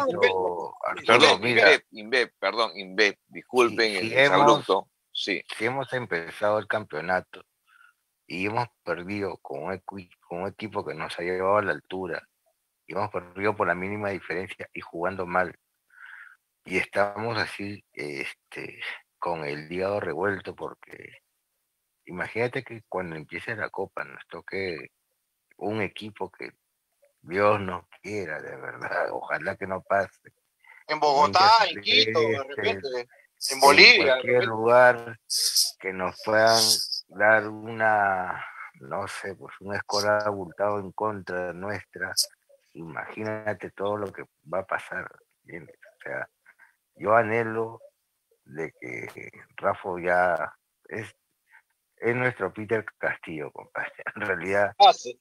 Speaker 1: Inbep, disculpen el exabrupto. Sí.
Speaker 3: Si hemos empezado el campeonato y hemos perdido con un equipo que nos ha llevado a la altura, y hemos perdido por la mínima diferencia y jugando mal, y estamos así con el hígado revuelto, porque imagínate que cuando empiece la Copa nos toque un equipo que Dios nos quiera, de verdad, ojalá que no pase.
Speaker 4: En Bogotá, en Quito, de repente, en Bolivia.
Speaker 3: En cualquier lugar que nos puedan dar no sé, pues un score abultado en contra nuestra, imagínate todo lo que va a pasar, ¿entiendes? O sea, yo anhelo de que Rafa ya es nuestro Peter Castillo, compadre. En realidad,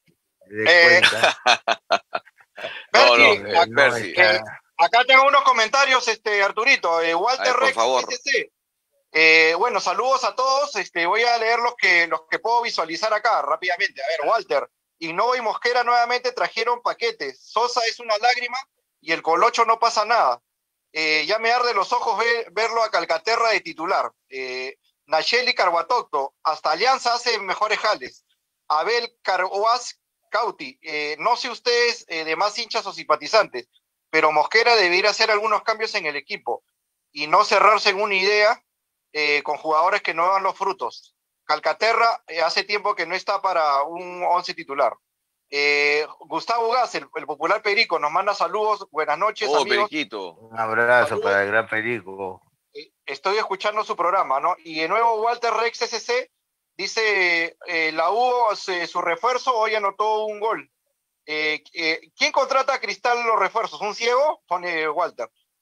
Speaker 4: acá tengo unos comentarios, Arturito. Walter Rex, SC. Bueno, saludos a todos. Voy a leer los que puedo visualizar acá rápidamente. A ver, Walter. Innova y Mosquera nuevamente trajeron paquetes. Sosa es una lágrima y el Colocho no pasa nada. Ya me arde los ojos verlo a Calcaterra de titular. Nacheli Carguatocto, hasta Alianza hace mejores jales. Abel Carguas Cauti, no sé ustedes de más hinchas o simpatizantes, pero Mosquera debería hacer algunos cambios en el equipo y no cerrarse en una idea con jugadores que no dan los frutos. Calcaterra hace tiempo que no está para un 11 titular. Gustavo Gas, el popular Perico, nos manda saludos. Buenas noches, amigos.
Speaker 1: Periquito.
Speaker 3: Un abrazo saludos para el gran Perico.
Speaker 4: Estoy escuchando su programa, ¿no? Y de nuevo Walter Rex SC dice, la U, su refuerzo, hoy anotó un gol. ¿Quién contrata a Cristal los refuerzos? ¿Un ciego? Pone Walter.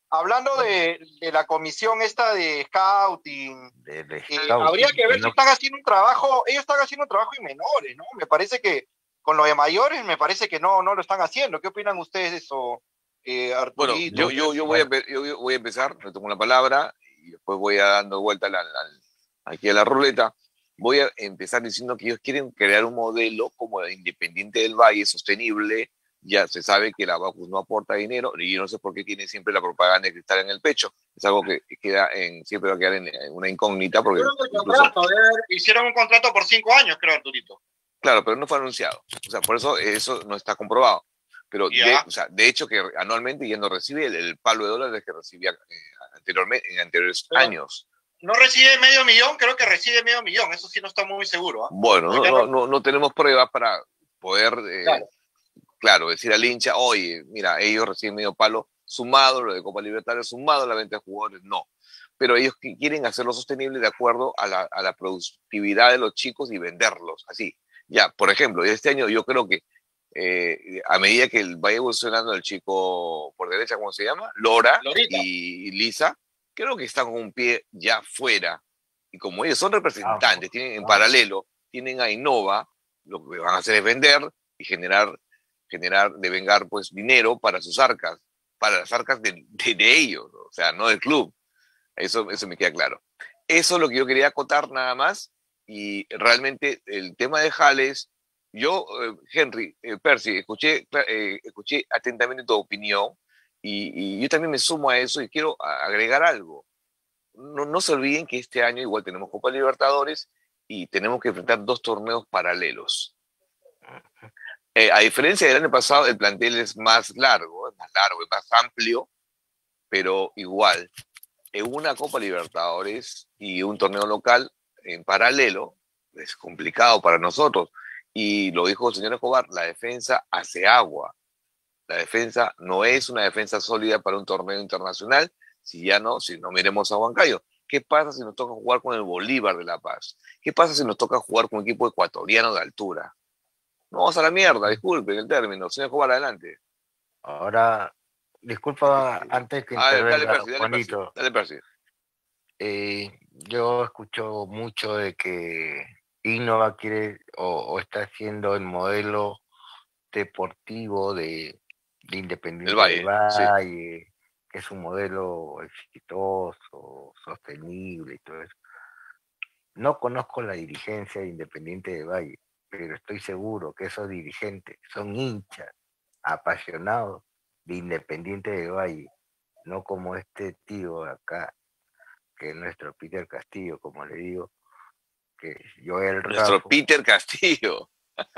Speaker 4: hablando de la comisión esta de scouting,
Speaker 3: Scouting,
Speaker 4: habría que ver
Speaker 3: no,
Speaker 4: si están haciendo un trabajo, ellos están haciendo un trabajo en menores, ¿no? Me parece que con lo de mayores, me parece que no lo están haciendo. ¿Qué opinan ustedes de eso,
Speaker 1: Bueno,
Speaker 4: Arturito?
Speaker 1: yo voy a empezar, me tomo la palabra y después voy a dando vuelta aquí a la ruleta. Voy a empezar diciendo que ellos quieren crear un modelo como de Independiente del Valle, sostenible. Ya se sabe que la Bacus no aporta dinero y yo no sé por qué tiene siempre la propaganda de cristal en el pecho. Es algo que siempre va a quedar en una incógnita. Porque
Speaker 4: Hicieron un contrato por 5 años, creo, Arturito.
Speaker 1: Claro, pero no fue anunciado. O sea, por eso no está comprobado. Pero de hecho que anualmente ya no recibe el palo de dólares que recibía anteriormente, en anteriores años.
Speaker 4: No recibe $500,000, creo que recibe $500,000, eso sí no está muy seguro. ¿Eh?
Speaker 1: Bueno, no tenemos pruebas para poder, claro, decir al hincha, oye, mira, ellos reciben medio palo sumado, lo de Copa Libertadores sumado, la venta de jugadores, no. Pero ellos quieren hacerlo sostenible de acuerdo a la productividad de los chicos y venderlos, así. Ya, por ejemplo, este año yo creo que a medida que va evolucionando el chico por derecha, ¿cómo se llama?
Speaker 4: Lorita.
Speaker 1: Y Lisa, creo que están con un pie ya fuera. Y como ellos son representantes, tienen en paralelo, tienen a Innova, lo que van a hacer es vender y generar devengar pues dinero para sus arcas, para las arcas de ellos, o sea, no del club. Eso me queda claro. Eso es lo que yo quería acotar nada más. Y realmente el tema de Jales, yo, Henry, Percy, escuché atentamente tu opinión y yo también me sumo a eso y quiero agregar algo. No se olviden que este año igual tenemos Copa Libertadores y tenemos que enfrentar 2 torneos paralelos. A diferencia del año pasado, el plantel es más largo, es más amplio, pero igual, en una Copa Libertadores y un torneo local en paralelo, es complicado para nosotros. Y lo dijo el señor Escobar, la defensa hace agua. La defensa no es una defensa sólida para un torneo internacional si no miremos a Huancayo. ¿Qué pasa si nos toca jugar con el Bolívar de La Paz? ¿Qué pasa si nos toca jugar con un equipo ecuatoriano de altura? No vamos a la mierda, disculpen el término. Señor Escobar, adelante.
Speaker 3: Ahora, disculpa antes que intervenga, Juanito.
Speaker 1: Dale, Percy.
Speaker 3: Yo escucho mucho de que Innova quiere o está haciendo el modelo deportivo de Independiente del Valle, sí, que es un modelo exitoso, sostenible y todo eso. No conozco la dirigencia de Independiente del Valle, pero estoy seguro que esos dirigentes son hinchas apasionados de Independiente del Valle, no como este tío acá, que es nuestro Peter Castillo, como le digo, que
Speaker 1: nuestro Peter Castillo.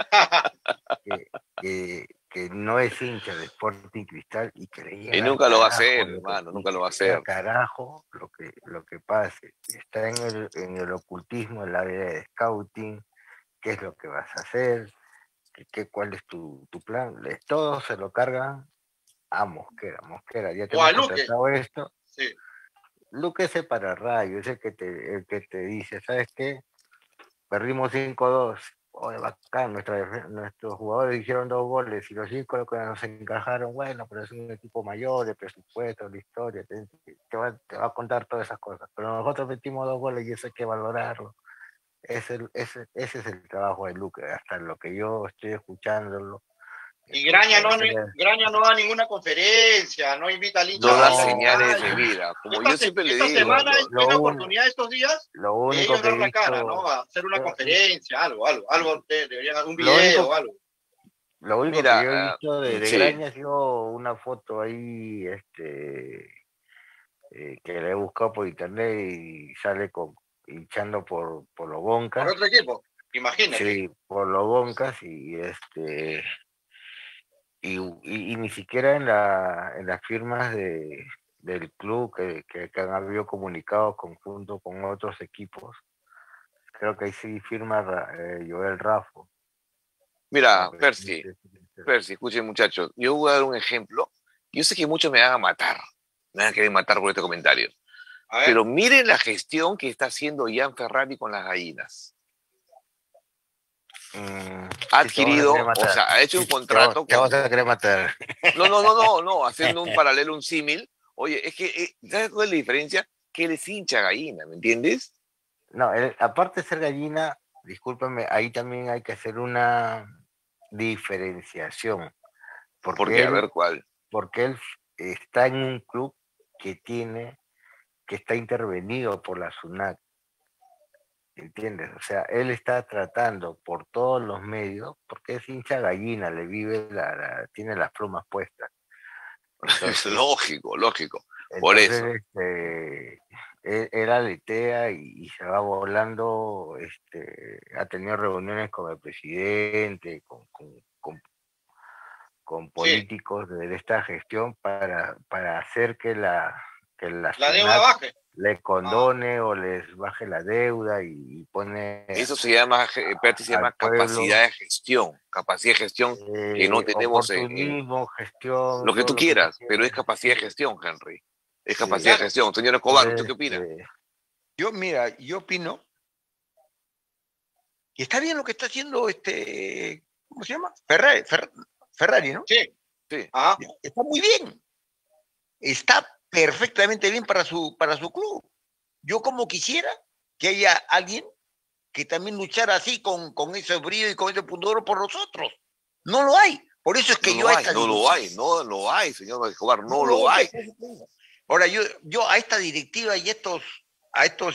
Speaker 3: Que no es hincha de Sporting Cristal y que le llega
Speaker 1: y nunca lo va a hacer, hermano, nunca lo va a hacer.
Speaker 3: Carajo, lo que pase. Está en el ocultismo, en la área de scouting, qué es lo que vas a hacer, cuál es tu plan. Todos se lo cargan a Mosquera, ya te hemos contratado esto.
Speaker 4: Sí.
Speaker 3: Luque ese para Rayo, es el que te dice, ¿sabes qué? Perdimos 5-2. Oye, bacán, nuestros jugadores hicieron 2 goles y los 5 lo que nos encajaron, bueno, pero es un equipo mayor, de presupuesto, de historia, te va a contar todas esas cosas. Pero nosotros metimos 2 goles y eso hay que valorarlo. Ese es el trabajo de Luque, hasta lo que yo estoy escuchándolo.
Speaker 4: Y Graña no da ninguna conferencia, no invita al hincha.
Speaker 1: No da señales de vida. Como yo siempre le digo.
Speaker 4: Esta semana es una oportunidad estos días.
Speaker 3: Lo único
Speaker 4: ellos dan la cara, ¿no? A hacer una conferencia, algo, deberían un video o algo.
Speaker 3: Lo único que yo he visto de Graña ha sido una foto ahí, que le he buscado por internet y sale hinchando por los Boncas.
Speaker 4: Por otro equipo, imagínate.
Speaker 3: Sí, por los Boncas y ni siquiera en las firmas del club que han habido comunicados conjunto con otros equipos. Creo que ahí sí firma Joel Rafo.
Speaker 1: Mira, Percy, escuchen muchachos, yo voy a dar un ejemplo. Yo sé que muchos me van a matar, me van a querer matar por este comentario. Pero miren la gestión que está haciendo Ian Ferrari con las gallinas. Ha adquirido, ha hecho un contrato.
Speaker 3: Te vas a querer matar.
Speaker 1: No, haciendo un paralelo, un símil. Oye, es que, ¿sabes cuál es la diferencia? Que él es hincha gallina, ¿me entiendes?
Speaker 3: No, aparte de ser gallina, discúlpame, ahí también hay que hacer una diferenciación,
Speaker 1: Porque,
Speaker 3: porque
Speaker 1: a ver cuál.
Speaker 3: porque él está en un club que está intervenido por la SUNAT, ¿entiendes? O sea, él está tratando por todos los medios, porque es hincha gallina, le vive tiene las plumas puestas.
Speaker 1: Es
Speaker 3: Entonces,
Speaker 1: lógico, lógico. Por eso.
Speaker 3: él aletea y se va volando, ha tenido reuniones con el presidente, con
Speaker 4: Sí,
Speaker 3: políticos de esta gestión para hacer que la
Speaker 4: la deuda
Speaker 3: SUNAT
Speaker 4: baje.
Speaker 3: le condone o les baje la deuda y pone
Speaker 1: Eso se llama, Perti, se llama
Speaker 3: al pueblo
Speaker 1: capacidad de gestión que no tenemos
Speaker 3: oportunismo, gestión,
Speaker 1: lo que
Speaker 3: todo
Speaker 1: tú
Speaker 3: lo que tú
Speaker 1: quieras, pero es
Speaker 3: quieras.
Speaker 1: capacidad de gestión, Henry. Es
Speaker 3: Sí.
Speaker 1: capacidad de gestión. Señor Escobar, ¿usted qué opina?
Speaker 2: Mira, yo opino que está bien lo que está haciendo ¿cómo se llama? Ferrari, ¿no?
Speaker 4: Sí.
Speaker 1: Sí.
Speaker 4: Ajá.
Speaker 2: Está muy bien. Está perfectamente bien para su club. Yo como quisiera que haya alguien que también luchara así con ese brillo y con ese pundonor por nosotros. No lo hay. Por eso es que
Speaker 1: No lo hay, señor Escobar, no lo hay.
Speaker 2: Ahora, yo a esta directiva y a estos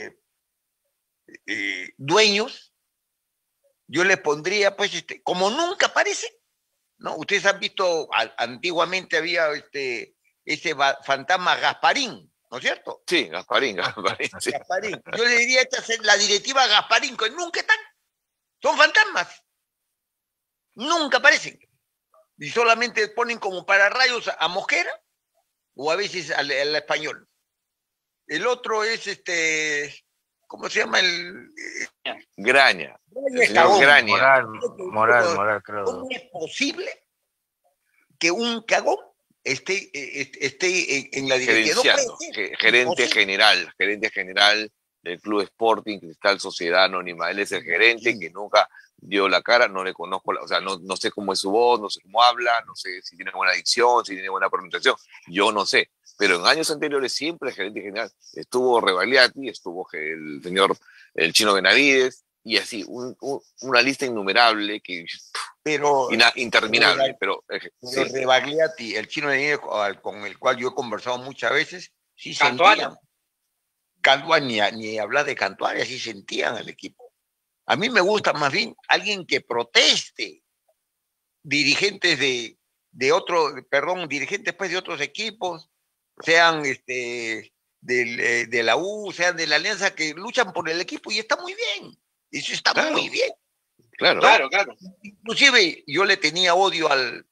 Speaker 2: dueños, yo le pondría, pues, como nunca aparece, ¿no? Ustedes han visto, antiguamente había ese fantasma Gasparín, ¿no es cierto?
Speaker 1: Sí, Gasparín, sí.
Speaker 2: Gasparín. Yo le diría, esta es la directiva Gasparín, que nunca están. Son fantasmas. Nunca aparecen. Y solamente ponen como pararrayos a Mosquera o a veces al español. El otro es ¿cómo se llama?
Speaker 1: Graña.
Speaker 2: El señor
Speaker 1: Graña.
Speaker 3: Moral, creo.
Speaker 2: ¿Cómo es posible que un cagón esté en la dirección?
Speaker 1: Gerenciano, gerente general del Club Sporting Cristal Sociedad Anónima. Él es el gerente que nunca dio la cara, no le conozco, o sea, no sé cómo es su voz, no sé cómo habla, no sé si tiene buena dicción, si tiene buena pronunciación, yo no sé. Pero en años anteriores siempre el gerente general estuvo Rebagliati, estuvo el señor el Chino Benavides, y así, una lista innumerable
Speaker 2: pero
Speaker 1: interminable. Pero
Speaker 2: sí. Rebagliati, el Chino Benavides, con el cual yo he conversado muchas veces, sí
Speaker 4: Cantuaria.
Speaker 2: sentían. Cantuaria, ni hablar de Cantuaria, sí sentían al equipo. A mí me gusta más bien alguien que proteste, dirigentes dirigentes pues de otros equipos, sean de la U, sean de la Alianza, que luchan por el equipo y está muy bien. Eso está muy bien.
Speaker 1: Claro.
Speaker 2: Inclusive yo le tenía odio al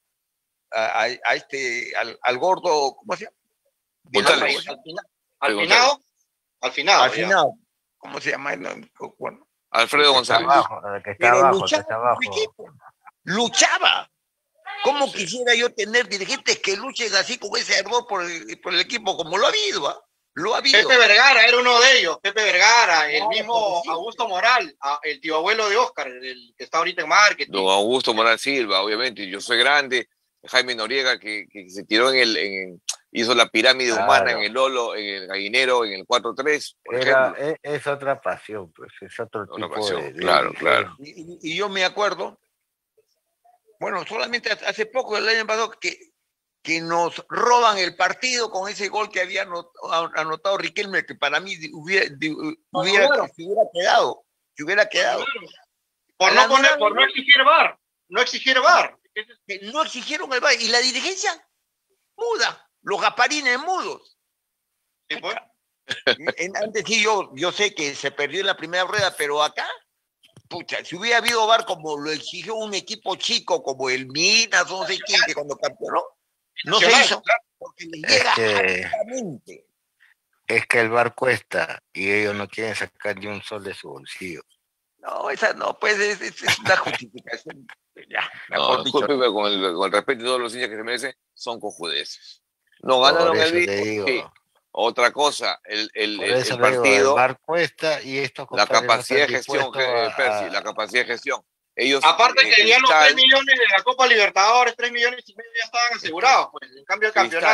Speaker 2: gordo, ¿cómo se llama?
Speaker 1: González.
Speaker 4: Al final.
Speaker 2: ¿Cómo se llama? Bueno,
Speaker 1: Alfredo González.
Speaker 2: Luchaba. ¿Cómo quisiera yo tener dirigentes que luchen así con ese ardor por el equipo, como lo ha habido? Lo ha habido.
Speaker 4: Pepe Vergara era uno de ellos. Pepe Vergara, el mismo Augusto Moral, el tío abuelo de Oscar, el que está ahorita en marketing.
Speaker 1: Don Augusto Moral Silva, obviamente. Yo soy grande. Jaime Noriega, que se tiró hizo la pirámide humana en el Lolo, en el Gallinero, en el 4-3, por ejemplo.
Speaker 3: Es otra pasión, pues, es otro tipo
Speaker 1: pasión,
Speaker 3: de
Speaker 1: claro.
Speaker 2: Y yo me acuerdo, bueno, solamente hace poco, el año pasado, que nos roban el partido con ese gol que había anotado Riquelme, que para mí se hubiera quedado.
Speaker 4: Por no exigir VAR. No exigir VAR.
Speaker 2: No exigieron el VAR. Y la dirigencia muda. Los Gasparines mudos.
Speaker 4: ¿Sí, pues?
Speaker 2: Antes sí, yo sé que se perdió en la primera rueda, pero acá, pucha, si hubiera habido VAR como lo exigió un equipo chico como el Minas, no sé quién, que cuando campeonó, no se hizo, porque les llega absolutamente.
Speaker 3: Es que el VAR cuesta y ellos no quieren sacar ni un sol de su bolsillo.
Speaker 2: No, esa no, pues es una justificación. Ya,
Speaker 1: no, discúlpeme, con el respeto de todos los hinchas que se merecen, son cojudeces. No ganaron el video. Sí. Otra cosa, el partido.
Speaker 3: El VAR cuesta y esto.
Speaker 1: La capacidad de gestión, Percy, la capacidad de gestión. Ellos,
Speaker 4: aparte que ya los 3 millones de la Copa Libertadores, 3 millones y medio ya estaban asegurados, pues. En cambio, el campeonato.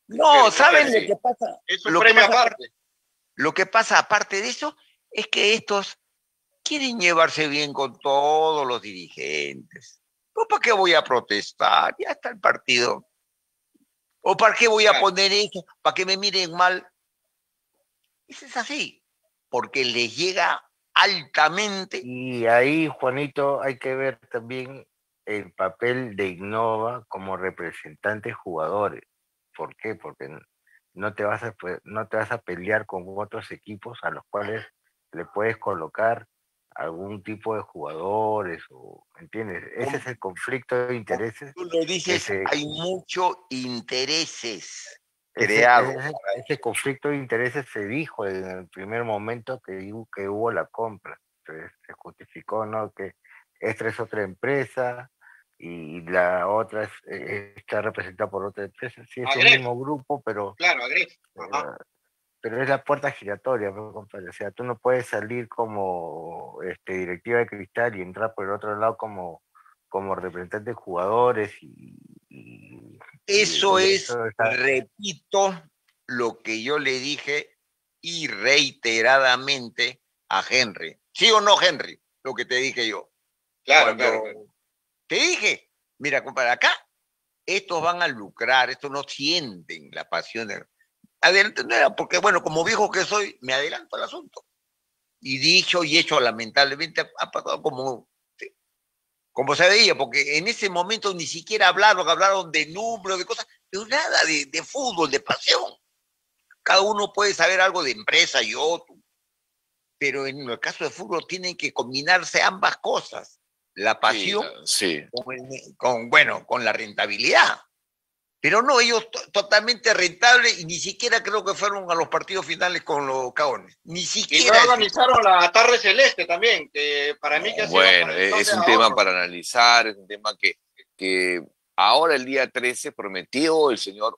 Speaker 2: No, ¿saben
Speaker 4: sí.
Speaker 2: lo que pasa?
Speaker 4: Es un
Speaker 2: Lo que
Speaker 4: premio
Speaker 2: pasa,
Speaker 4: aparte.
Speaker 2: lo que pasa aparte de eso es que estos quieren llevarse bien con todos los dirigentes. ¿Pues para qué voy a protestar? Ya está el partido. ¿O para qué voy a
Speaker 4: Claro.
Speaker 2: poner eso? ¿Para que me miren mal? Eso es así, porque les llega altamente.
Speaker 3: Y ahí, Juanito, hay que ver también el papel de Innova como representante de jugadores. ¿Por qué? Porque no te vas a pelear con otros equipos a los cuales le puedes colocar algún tipo de jugadores, o, ¿entiendes? Ese es el conflicto de intereses
Speaker 2: Tú lo
Speaker 3: que
Speaker 2: dices,
Speaker 3: se,
Speaker 2: hay muchos intereses
Speaker 3: ese,
Speaker 2: creados.
Speaker 3: ese, ese conflicto de intereses se dijo en el primer momento que hubo la compra. Entonces se justificó, ¿no? Que esta es otra empresa y la otra está representada por otra empresa. Sí, es un
Speaker 4: Agreg,
Speaker 3: mismo grupo,
Speaker 4: claro, Agreg. Ajá.
Speaker 3: pero es la puerta giratoria, ¿no, compadre? O sea, tú no puedes salir como directiva de Cristal y entrar por el otro lado como representante de jugadores
Speaker 2: Eso
Speaker 3: y
Speaker 2: es,
Speaker 3: eso está.
Speaker 2: repito, lo que yo le dije y reiteradamente a Henry. ¿Sí o no, Henry? Lo que te dije yo.
Speaker 4: Claro,
Speaker 2: Cuando
Speaker 4: claro.
Speaker 2: te dije, mira, compadre, acá estos van a lucrar, estos no sienten la pasión. Adelante, no era porque, bueno, como viejo que soy, me adelanto al asunto. Y dicho y hecho, lamentablemente, ha pasado como se veía, porque en ese momento ni siquiera hablaron de números, de cosas, pero nada de fútbol, de pasión. Cada uno puede saber algo de empresa y otro, pero en el caso de fútbol tienen que combinarse ambas cosas, la
Speaker 1: Sí,
Speaker 2: pasión
Speaker 1: sí.
Speaker 2: con la rentabilidad. Pero no, ellos totalmente rentables y ni siquiera creo que fueron a los partidos finales con los Caones. Ni
Speaker 4: Y no
Speaker 2: siquiera eso.
Speaker 4: organizaron la tarde celeste también, que para mí que ha sido
Speaker 1: Bueno,
Speaker 4: para el son
Speaker 1: es
Speaker 4: de
Speaker 1: un tema
Speaker 4: ahorro.
Speaker 1: para analizar, es un tema que ahora el día 13 prometió el señor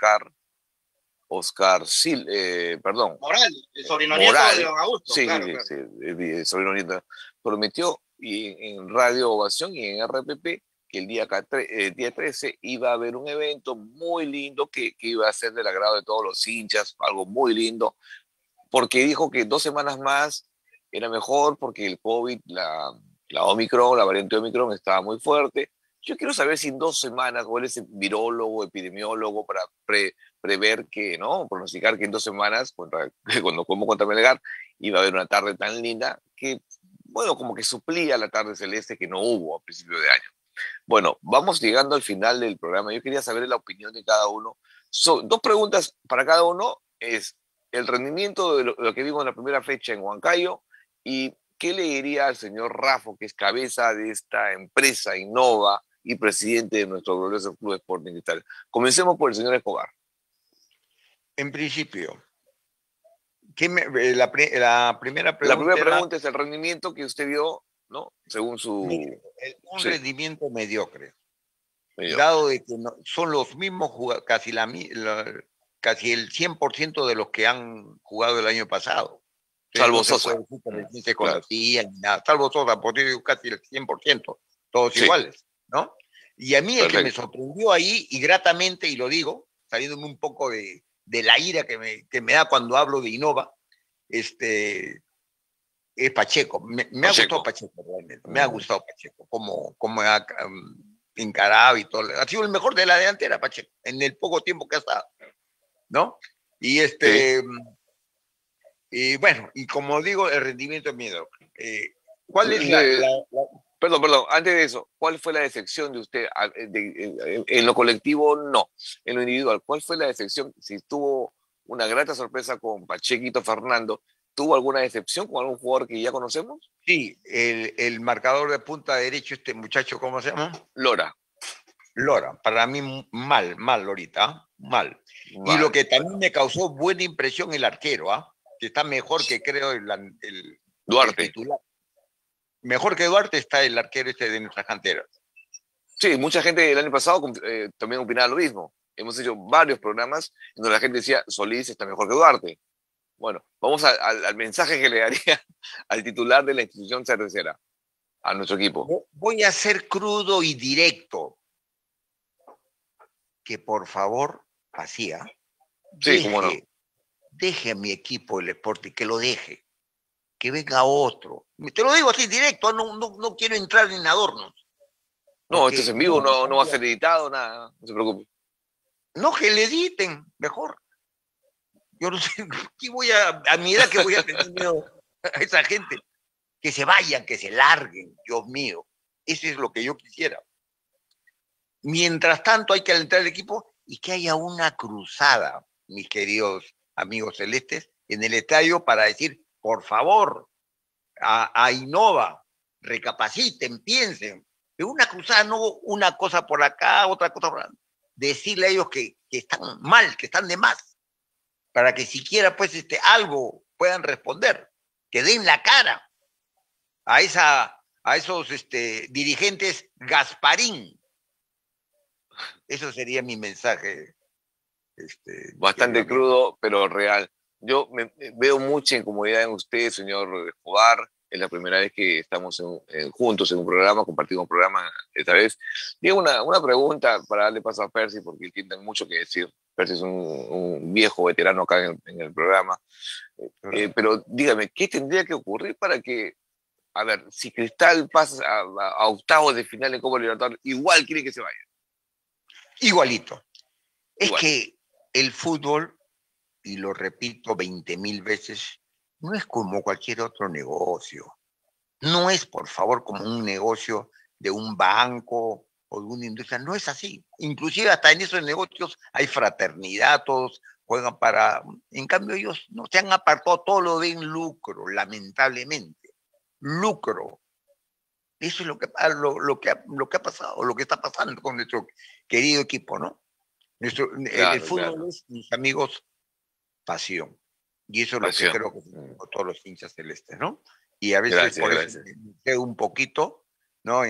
Speaker 1: Oscar perdón,
Speaker 4: Moral, el sobrino nieto de
Speaker 1: Moral,
Speaker 4: don Augusto,
Speaker 1: sí,
Speaker 4: claro,
Speaker 1: sí,
Speaker 4: claro.
Speaker 1: sí, el sobrino nieto, prometió en Radio Ovación y en RPP que el día 13 iba a haber un evento muy lindo que iba a ser del agrado de todos los hinchas, algo muy lindo, porque dijo que 2 semanas más era mejor porque el COVID, la Omicron, la variante Omicron estaba muy fuerte. Yo quiero saber si en 2 semanas, o él es virólogo, epidemiólogo, para prever que, ¿no? Pronosticar que en 2 semanas, cuando como contra Melgar, iba a haber una tarde tan linda que, bueno, como que suplía la tarde celeste que no hubo a principio de año. Bueno, vamos llegando al final del programa. Yo quería saber la opinión de cada uno. Son dos preguntas para cada uno. Es el rendimiento de lo que vimos en la primera fecha en Huancayo y qué le diría al señor Rafo, que es cabeza de esta empresa Innova y presidente de nuestro glorioso Club Sporting Cristal. Comencemos por el señor Escobar.
Speaker 2: En principio, la primera
Speaker 1: La primera
Speaker 2: pregunta era,
Speaker 1: pregunta es el rendimiento que usted vio, ¿no? Según
Speaker 2: mire,
Speaker 1: su...
Speaker 2: un
Speaker 1: Sí,
Speaker 2: rendimiento mediocre,
Speaker 1: mediocre.
Speaker 2: dado de que son los mismos jugadores, casi el 100% de los que han jugado el año pasado. Entonces
Speaker 1: Salvo
Speaker 2: no se puede
Speaker 1: Sosa.
Speaker 2: decir que recién se
Speaker 1: Claro.
Speaker 2: conocían ni nada, salvo Sosa, porque digo casi el 100%, todos
Speaker 1: Sí,
Speaker 2: iguales, ¿no? Y a mí el que me
Speaker 1: perfecto.
Speaker 2: sorprendió ahí, y gratamente, y lo digo, saliéndome un poco de la ira que me da cuando hablo de Innova, es Pacheco. Me ha gustado
Speaker 1: Pacheco.
Speaker 2: Pacheco realmente, me ha gustado Pacheco, como ha encarado y todo. Ha sido el mejor de la delantera, Pacheco, en el poco tiempo que ha estado, ¿no? Y
Speaker 1: Sí.
Speaker 2: y bueno, y como digo, el rendimiento es miedo. ¿Cuál es
Speaker 1: Perdón, antes de eso, ¿cuál fue la decepción de usted en lo colectivo? No, en lo individual, ¿cuál fue la decepción? Si tuvo una grata sorpresa con Pachequito Fernando, ¿tuvo alguna decepción con algún jugador que ya conocemos?
Speaker 2: Sí, el marcador de punta derecho, este muchacho, ¿cómo se llama?
Speaker 1: Lora.
Speaker 2: Lora, para mí mal, Lorita, mal. Y lo
Speaker 1: Vale.
Speaker 2: que también me causó buena impresión el arquero, que está mejor que creo el
Speaker 1: Duarte.
Speaker 2: titular. Mejor que Duarte está el arquero de nuestras canteras.
Speaker 1: Sí, mucha gente el año pasado también opinaba lo mismo. Hemos hecho varios programas en donde la gente decía, Solís está mejor que Duarte. Bueno, vamos al mensaje que le daría al titular de la institución cervecera, a nuestro equipo.
Speaker 2: Voy a ser crudo y directo. Que por favor así,
Speaker 1: Sí, cómo no.
Speaker 2: deje a mi equipo el Sporting, que lo deje, que venga otro. Te lo digo así directo, no quiero entrar en adornos.
Speaker 1: No, esto es
Speaker 2: Porque
Speaker 1: en vivo, no va a ser editado, nada, no se preocupe.
Speaker 2: no, que le editen, mejor. Yo no sé, ¿qué a mi edad que voy a tener miedo a esa gente? Que se vayan, que se larguen, Dios mío. Eso es lo que yo quisiera. Mientras tanto, hay que alentar al equipo y que haya una cruzada, mis queridos amigos celestes, en el estadio para decir, por favor, a Innova, recapaciten, piensen. Pero una cruzada, no una cosa por acá, otra cosa por acá. Decirle a ellos que están mal, que están de más, para que siquiera pues algo puedan responder, que den la cara a esos dirigentes Gasparín. Eso sería mi mensaje.
Speaker 1: Bastante crudo, pero real. Yo veo mucha incomodidad en usted, señor Escobar. Es la primera vez que estamos juntos en un programa, compartimos un programa esta vez. Digo una pregunta para darle paso a Percy, porque él tiene mucho que decir. Percy es un viejo veterano acá en el programa. Pero dígame, ¿qué tendría que ocurrir para que, a ver, si Cristal pasa a octavos de final en Copa Libertadores, igual quiere que se vaya?
Speaker 2: Igualito.
Speaker 1: Igual.
Speaker 2: Es que el fútbol, y lo repito 20.000 veces, no es como cualquier otro negocio. No es, por favor, como un negocio de un banco o de una industria. No es así. Inclusive hasta en esos negocios hay fraternidad, todos juegan para... En cambio ellos no se han apartado, todo lo ven lucro, lamentablemente. Lucro. Eso es lo que ha pasado, lo que está pasando con nuestro querido equipo, ¿no? El
Speaker 1: Claro,
Speaker 2: fútbol
Speaker 1: claro.
Speaker 2: es, mis amigos, pasión. Y eso es lo que
Speaker 1: Pasión.
Speaker 2: creo que todos los hinchas celestes, ¿no? Y a veces
Speaker 1: Gracias,
Speaker 2: por eso
Speaker 1: gracias.
Speaker 2: me quedo un poquito, ¿no?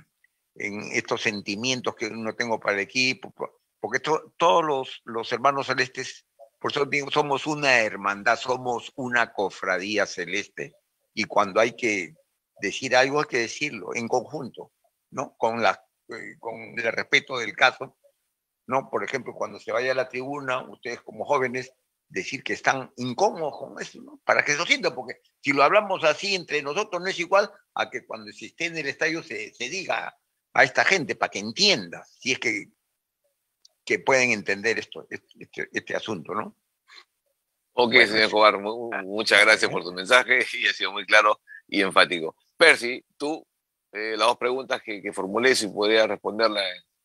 Speaker 2: En estos sentimientos que no tengo para el equipo, porque todos los hermanos celestes, por eso digo, somos una hermandad, somos una cofradía celeste. Y cuando hay que decir algo, hay que decirlo en conjunto, ¿no? Con el respeto del caso, ¿no? Por ejemplo, cuando se vaya a la tribuna, ustedes como jóvenes, decir que están incómodos con eso, ¿no? Para que se lo sientan, porque si lo hablamos así entre nosotros no es igual a que cuando se esté en el estadio se diga a esta gente para que entienda, si es que pueden entender este asunto, ¿no?
Speaker 1: Ok,
Speaker 2: Bueno,
Speaker 1: señor Escobar, muchas gracias por tu mensaje y ha sido muy claro y enfático. Percy, tú, las dos preguntas que formulé, si podrías responderla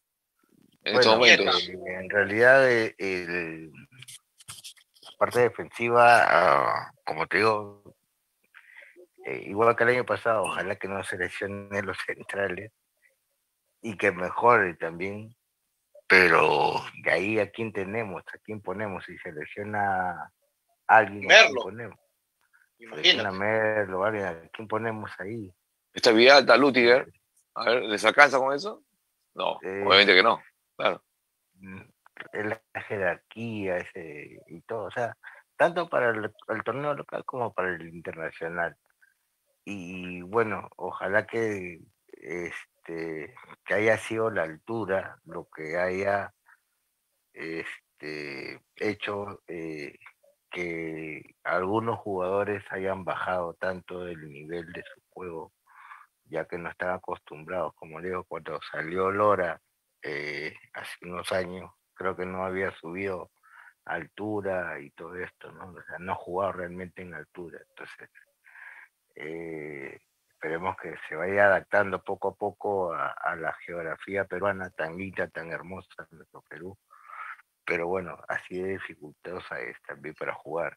Speaker 1: en estos
Speaker 3: Bueno,
Speaker 1: momentos.
Speaker 3: en realidad la parte defensiva, como te digo, igual que el año pasado, ojalá que no se lesionen los centrales y que mejore también, pero de ahí a quién tenemos, a quién ponemos, si se lesiona a alguien, a quién
Speaker 4: Merlo,
Speaker 3: ponemos, si se lesiona a
Speaker 4: imagínate.
Speaker 3: Merlo, alguien, a quién ponemos ahí.
Speaker 1: ¿Está Vidal, Lutiger? A ver, ¿les alcanza con eso? No,
Speaker 3: Es,
Speaker 1: obviamente que no, claro.
Speaker 3: es la jerarquía y todo, o sea, tanto para el torneo local como para el internacional. Y bueno, ojalá que haya sido la altura lo que haya hecho que algunos jugadores hayan bajado tanto el nivel de su juego, ya que no están acostumbrados. Como digo, cuando salió Lora hace unos años, creo que no había subido a altura y todo esto, ¿no? O sea, no jugaba realmente en altura. Entonces, esperemos que se vaya adaptando poco a poco a la geografía peruana tan linda, tan hermosa de nuestro Perú. Pero bueno, así de dificultosa es también para jugar.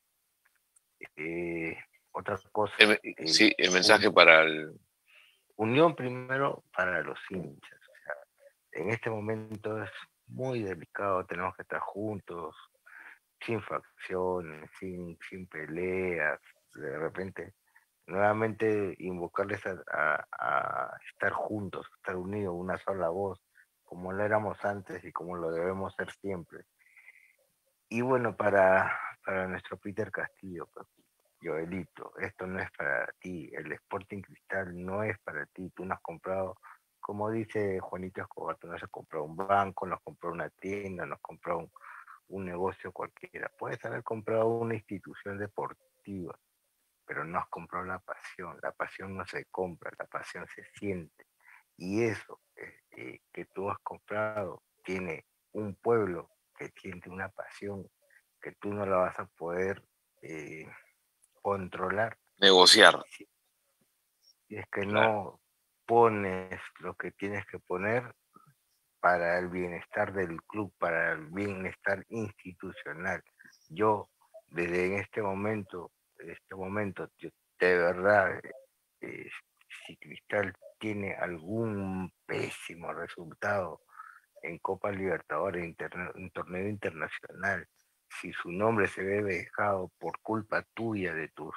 Speaker 3: Otra cosa,
Speaker 1: Sí, el mensaje para el...
Speaker 3: unión primero para los hinchas. O sea, en este momento es muy delicado, tenemos que estar juntos, sin facciones, sin peleas, de repente nuevamente invocarles a estar juntos, estar unidos, una sola voz, como lo éramos antes y como lo debemos ser siempre. Y bueno, para nuestro Peter Castillo, pues, Joelito, esto no es para ti, el Sporting Cristal no es para ti, tú no has comprado, como dice Juanito Escobar, tú no has comprado un banco, no has comprado una tienda, no has comprado un negocio cualquiera. Puedes haber comprado una institución deportiva, pero no has comprado la pasión. La pasión no se compra, la pasión se siente. Y eso que tú has comprado tiene un pueblo que siente una pasión que tú no la vas a poder controlar.
Speaker 1: Negociar.
Speaker 3: Si es que no pones lo que tienes que poner para el bienestar del club, para el bienestar institucional. Yo, desde este momento, yo, de verdad, si Cristal tiene algún pésimo resultado en Copa Libertadores, en torneo internacional, si su nombre se ve dejado por culpa tuya de tus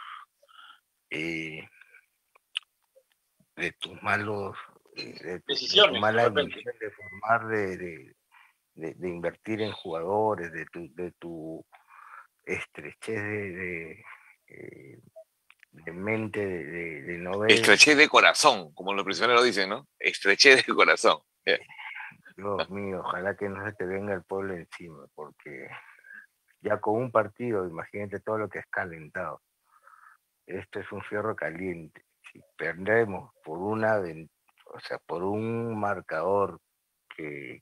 Speaker 3: malos
Speaker 4: decisiones,
Speaker 3: de tu mala visión de formar, de invertir en jugadores, de tu estrechez de mente, de no ver.
Speaker 1: Estrechez de corazón, como los prisioneros dicen, ¿no? Estrechez de corazón.
Speaker 3: Dios mío, ojalá que no se te venga el pueblo encima, porque ya con un partido, imagínate todo lo que has calentado. Esto es un fierro caliente. Si perdemos por por un marcador que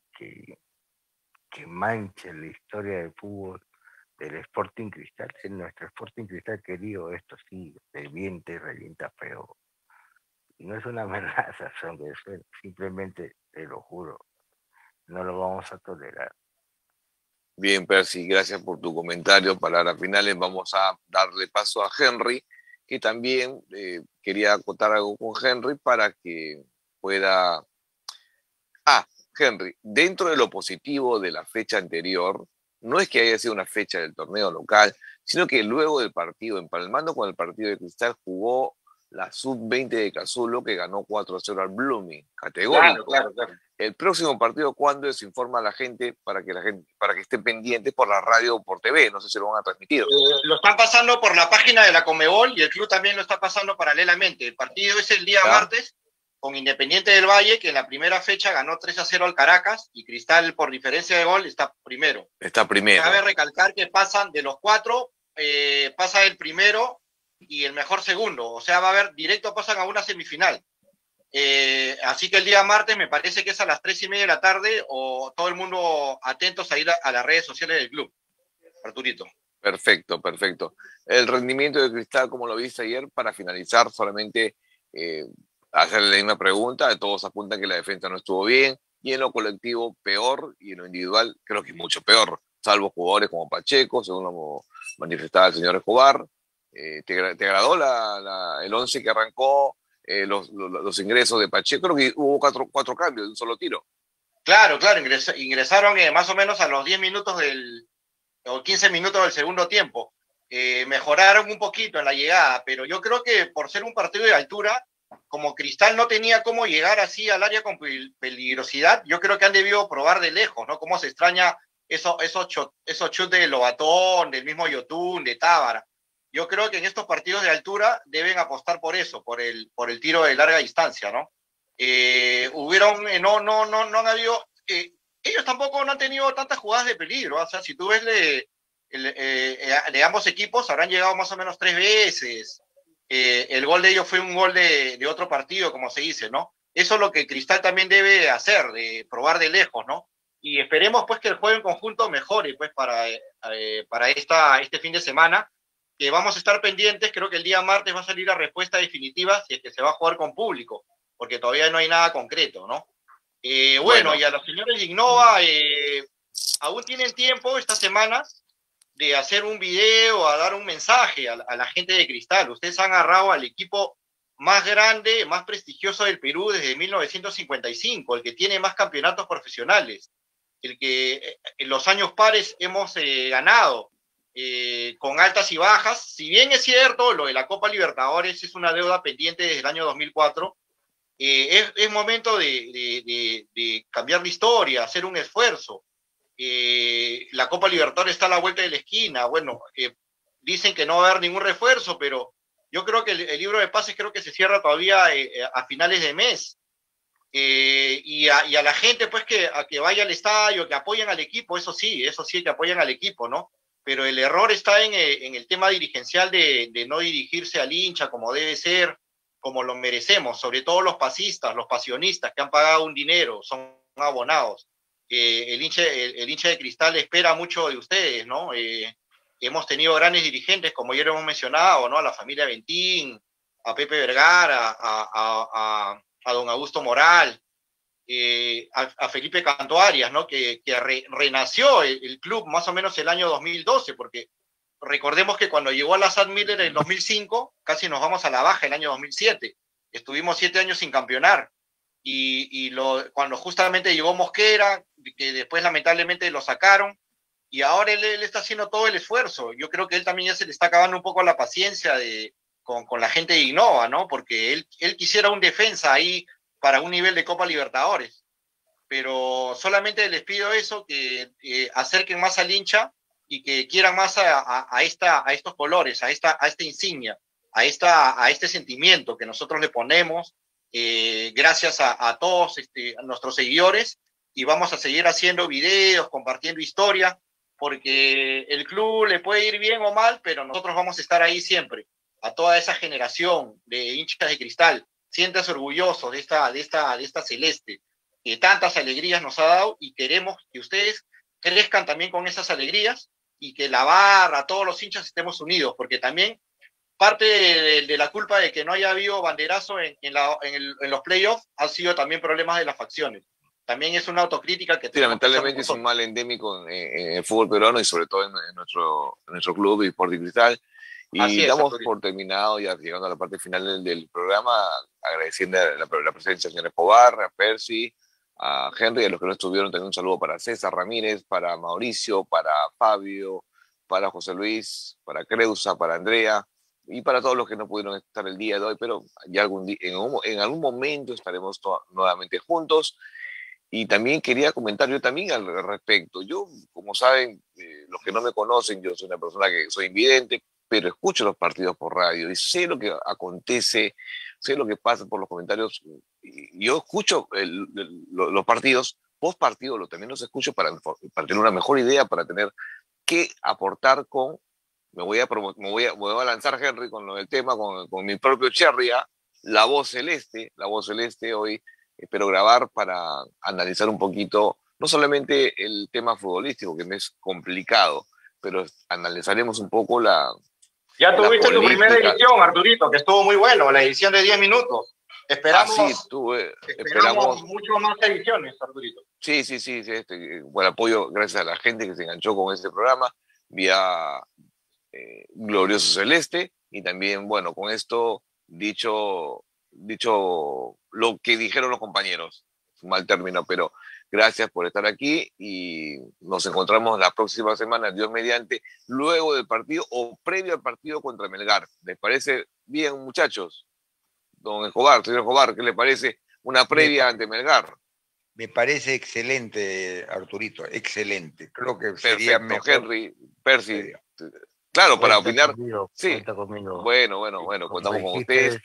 Speaker 3: manche la historia del fútbol del Sporting Cristal, si nuestro Sporting Cristal querido, esto sí, revienta y revienta feo. Y no es una amenaza, simplemente te lo juro, no lo vamos a tolerar.
Speaker 1: Bien, Percy, gracias por tu comentario. Palabras finales. Vamos a darle paso a Henry, que también quería acotar algo con Henry para que pueda... Henry, dentro de lo positivo de la fecha anterior, no es que haya sido una fecha del torneo local, sino que luego del partido, empalmando con el partido de Cristal, jugó la sub-20 de Casulo, que ganó 4-0 al Blooming, categórico.
Speaker 4: Claro.
Speaker 1: El próximo partido, ¿cuándo se informa a la gente para que esté pendiente por la radio o por TV? No sé si lo van a transmitir.
Speaker 4: Lo están pasando por la página de la Conmebol y el club también lo está pasando paralelamente. El partido es el día martes con Independiente del Valle, que en la primera fecha ganó 3-0 al Caracas, y Cristal por diferencia de gol está primero. Cabe recalcar que pasan de los 4, pasa el primero y el mejor segundo. O sea, pasan a una semifinal. Así que el día martes me parece que es a las 3:30 de la tarde, o todo el mundo atentos a ir a las redes sociales del club. Arturito.
Speaker 1: Perfecto. El rendimiento de Cristal, como lo viste ayer, para finalizar, solamente hacerle la misma pregunta. Todos apuntan que la defensa no estuvo bien, y en lo colectivo peor, y en lo individual creo que mucho peor, salvo jugadores como Pacheco, según lo manifestaba el señor Escobar. ¿Te agradó el 11 que arrancó? Los ingresos de Pacheco? Creo que hubo cuatro cambios de un solo tiro.
Speaker 4: Claro, ingresaron más o menos a los 10 minutos o 15 minutos del segundo tiempo. Mejoraron un poquito en la llegada, pero yo creo que por ser un partido de altura, como Cristal no tenía cómo llegar así al área con peligrosidad, yo creo que han debido probar de lejos, ¿no? Cómo se extraña esos chutes de Lobatón, del mismo Yotún, de Tábara. Yo creo que en estos partidos de altura deben apostar por eso, por el tiro de larga distancia, ¿no? No han habido, ellos tampoco no han tenido tantas jugadas de peligro, o sea, si tú ves de ambos equipos, habrán llegado más o menos 3 veces. El gol de ellos fue un gol de otro partido, como se dice, ¿no? Eso es lo que Cristal también debe hacer, de probar de lejos, ¿no? Y esperemos pues que el juego en conjunto mejore pues para este fin de semana, que vamos a estar pendientes. Creo que el día martes va a salir la respuesta definitiva si es que se va a jugar con público, porque todavía no hay nada concreto, ¿no? Bueno, y a los señores de Innova, aún tienen tiempo esta semana de hacer un video, a dar un mensaje a la gente de Cristal. Ustedes han agarrado al equipo más grande, más prestigioso del Perú desde 1955, el que tiene más campeonatos profesionales, el que en los años pares hemos ganado, con altas y bajas. Si bien es cierto, lo de la Copa Libertadores es una deuda pendiente desde el año 2004, es momento de cambiar la historia, hacer un esfuerzo. La Copa Libertadores está a la vuelta de la esquina. Bueno, dicen que no va a haber ningún refuerzo, pero yo creo que el libro de pases creo que se cierra todavía a finales de mes. y a la gente, pues, que vaya al estadio, que apoyen al equipo, eso sí, que apoyen al equipo, ¿no? Pero el error está en el tema dirigencial de no dirigirse al hincha como debe ser, como lo merecemos, sobre todo los pasistas, los pasionistas que han pagado un dinero, son abonados. El hincha de Cristal espera mucho de ustedes, ¿no? Hemos tenido grandes dirigentes, como ya hemos mencionado, ¿no? A la familia Ventín, a Pepe Vergara, a don Augusto Moral, a Felipe Canto Arias, ¿no? Que renació el club más o menos el año 2012, porque recordemos que cuando llegó a la Sad Miller en el 2005, casi nos vamos a la baja el año 2007. Estuvimos 7 años sin campeonar. Cuando justamente llegó Mosquera, que después lamentablemente lo sacaron, y ahora él está haciendo todo el esfuerzo. Yo creo que él también ya se le está acabando un poco la paciencia con la gente de Innova, ¿no? Porque él quisiera un defensa ahí para un nivel de Copa Libertadores. Pero solamente les pido eso, que acerquen más al hincha y que quieran más a estos colores, a esta insignia, a este sentimiento que nosotros le ponemos, gracias a todos a nuestros seguidores, y vamos a seguir haciendo videos, compartiendo historia, porque el club le puede ir bien o mal, pero nosotros vamos a estar ahí siempre. A toda esa generación de hinchas de Cristal, siéntanse orgullosos de esta celeste, que tantas alegrías nos ha dado, y queremos que ustedes crezcan también con esas alegrías, y que la barra, todos los hinchas estemos unidos, porque también parte de la culpa de que no haya habido banderazo en los playoffs ha sido también problemas de las facciones. También es una autocrítica que tenemos.
Speaker 1: Sí, lamentablemente es un mal endémico en el fútbol peruano y sobre todo en nuestro club y Sporting Cristal. Y damos por terminado, ya llegando a la parte final del programa, agradeciendo la presencia del señor Escobar, a Percy, a Henry, a los que no estuvieron. También un saludo para César Ramírez, para Mauricio, para Fabio, para José Luis, para Creusa, para Andrea y para todos los que no pudieron estar el día de hoy, pero ya en algún momento estaremos nuevamente juntos. Y también quería comentar yo también al respecto. Yo, como saben, los que no me conocen, yo soy una persona que soy invidente, pero escucho los partidos por radio y sé lo que acontece, sé lo que pasa por los comentarios. Yo escucho los partidos, post partido también los escucho para tener una mejor idea, para tener que aportar con... Me voy a lanzar, Henry, con lo del tema, con mi propio Cherry, La Voz Celeste. La Voz Celeste hoy espero grabar para analizar un poquito, no solamente el tema futbolístico, que me es complicado, pero analizaremos un poco
Speaker 4: Ya tuviste tu primera edición, Arturito, que estuvo muy bueno, la edición de 10 minutos. Esperamos mucho más ediciones, Arturito.
Speaker 1: Sí, buen apoyo, gracias a la gente que se enganchó con este programa, vía Glorioso Celeste, y también, bueno, con esto dicho lo que dijeron los compañeros, es un mal término, pero gracias por estar aquí y nos encontramos la próxima semana, Dios mediante, luego del partido o previo al partido contra Melgar. ¿Les parece bien, muchachos? Don Escobar, señor Escobar, ¿qué le parece una previa ante Melgar?
Speaker 2: Me parece excelente, Arturito, excelente. Creo que sería
Speaker 1: perfecto,
Speaker 2: mejor.
Speaker 1: Henry, Percy. Claro, para opinar.
Speaker 3: Conmigo,
Speaker 1: sí.
Speaker 3: Cuenta conmigo.
Speaker 1: Bueno, contamos con ustedes.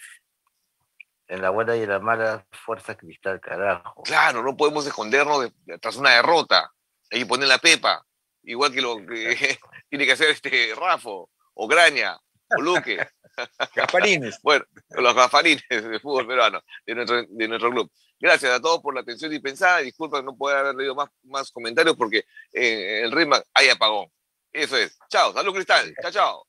Speaker 3: En la buena y en la mala, fuerza Cristal, carajo.
Speaker 1: Claro, no podemos escondernos tras una derrota. Hay que poner la pepa, igual que lo que tiene que hacer Rafo, o Graña, o Luque.
Speaker 2: Gasparines.
Speaker 1: Bueno, los Gasparines del fútbol peruano, de nuestro club. Gracias a todos por la atención dispensada. Disculpen no poder haber leído más comentarios porque en el ritmo hay apagón. Eso es. Chao, salud Cristal. Chao.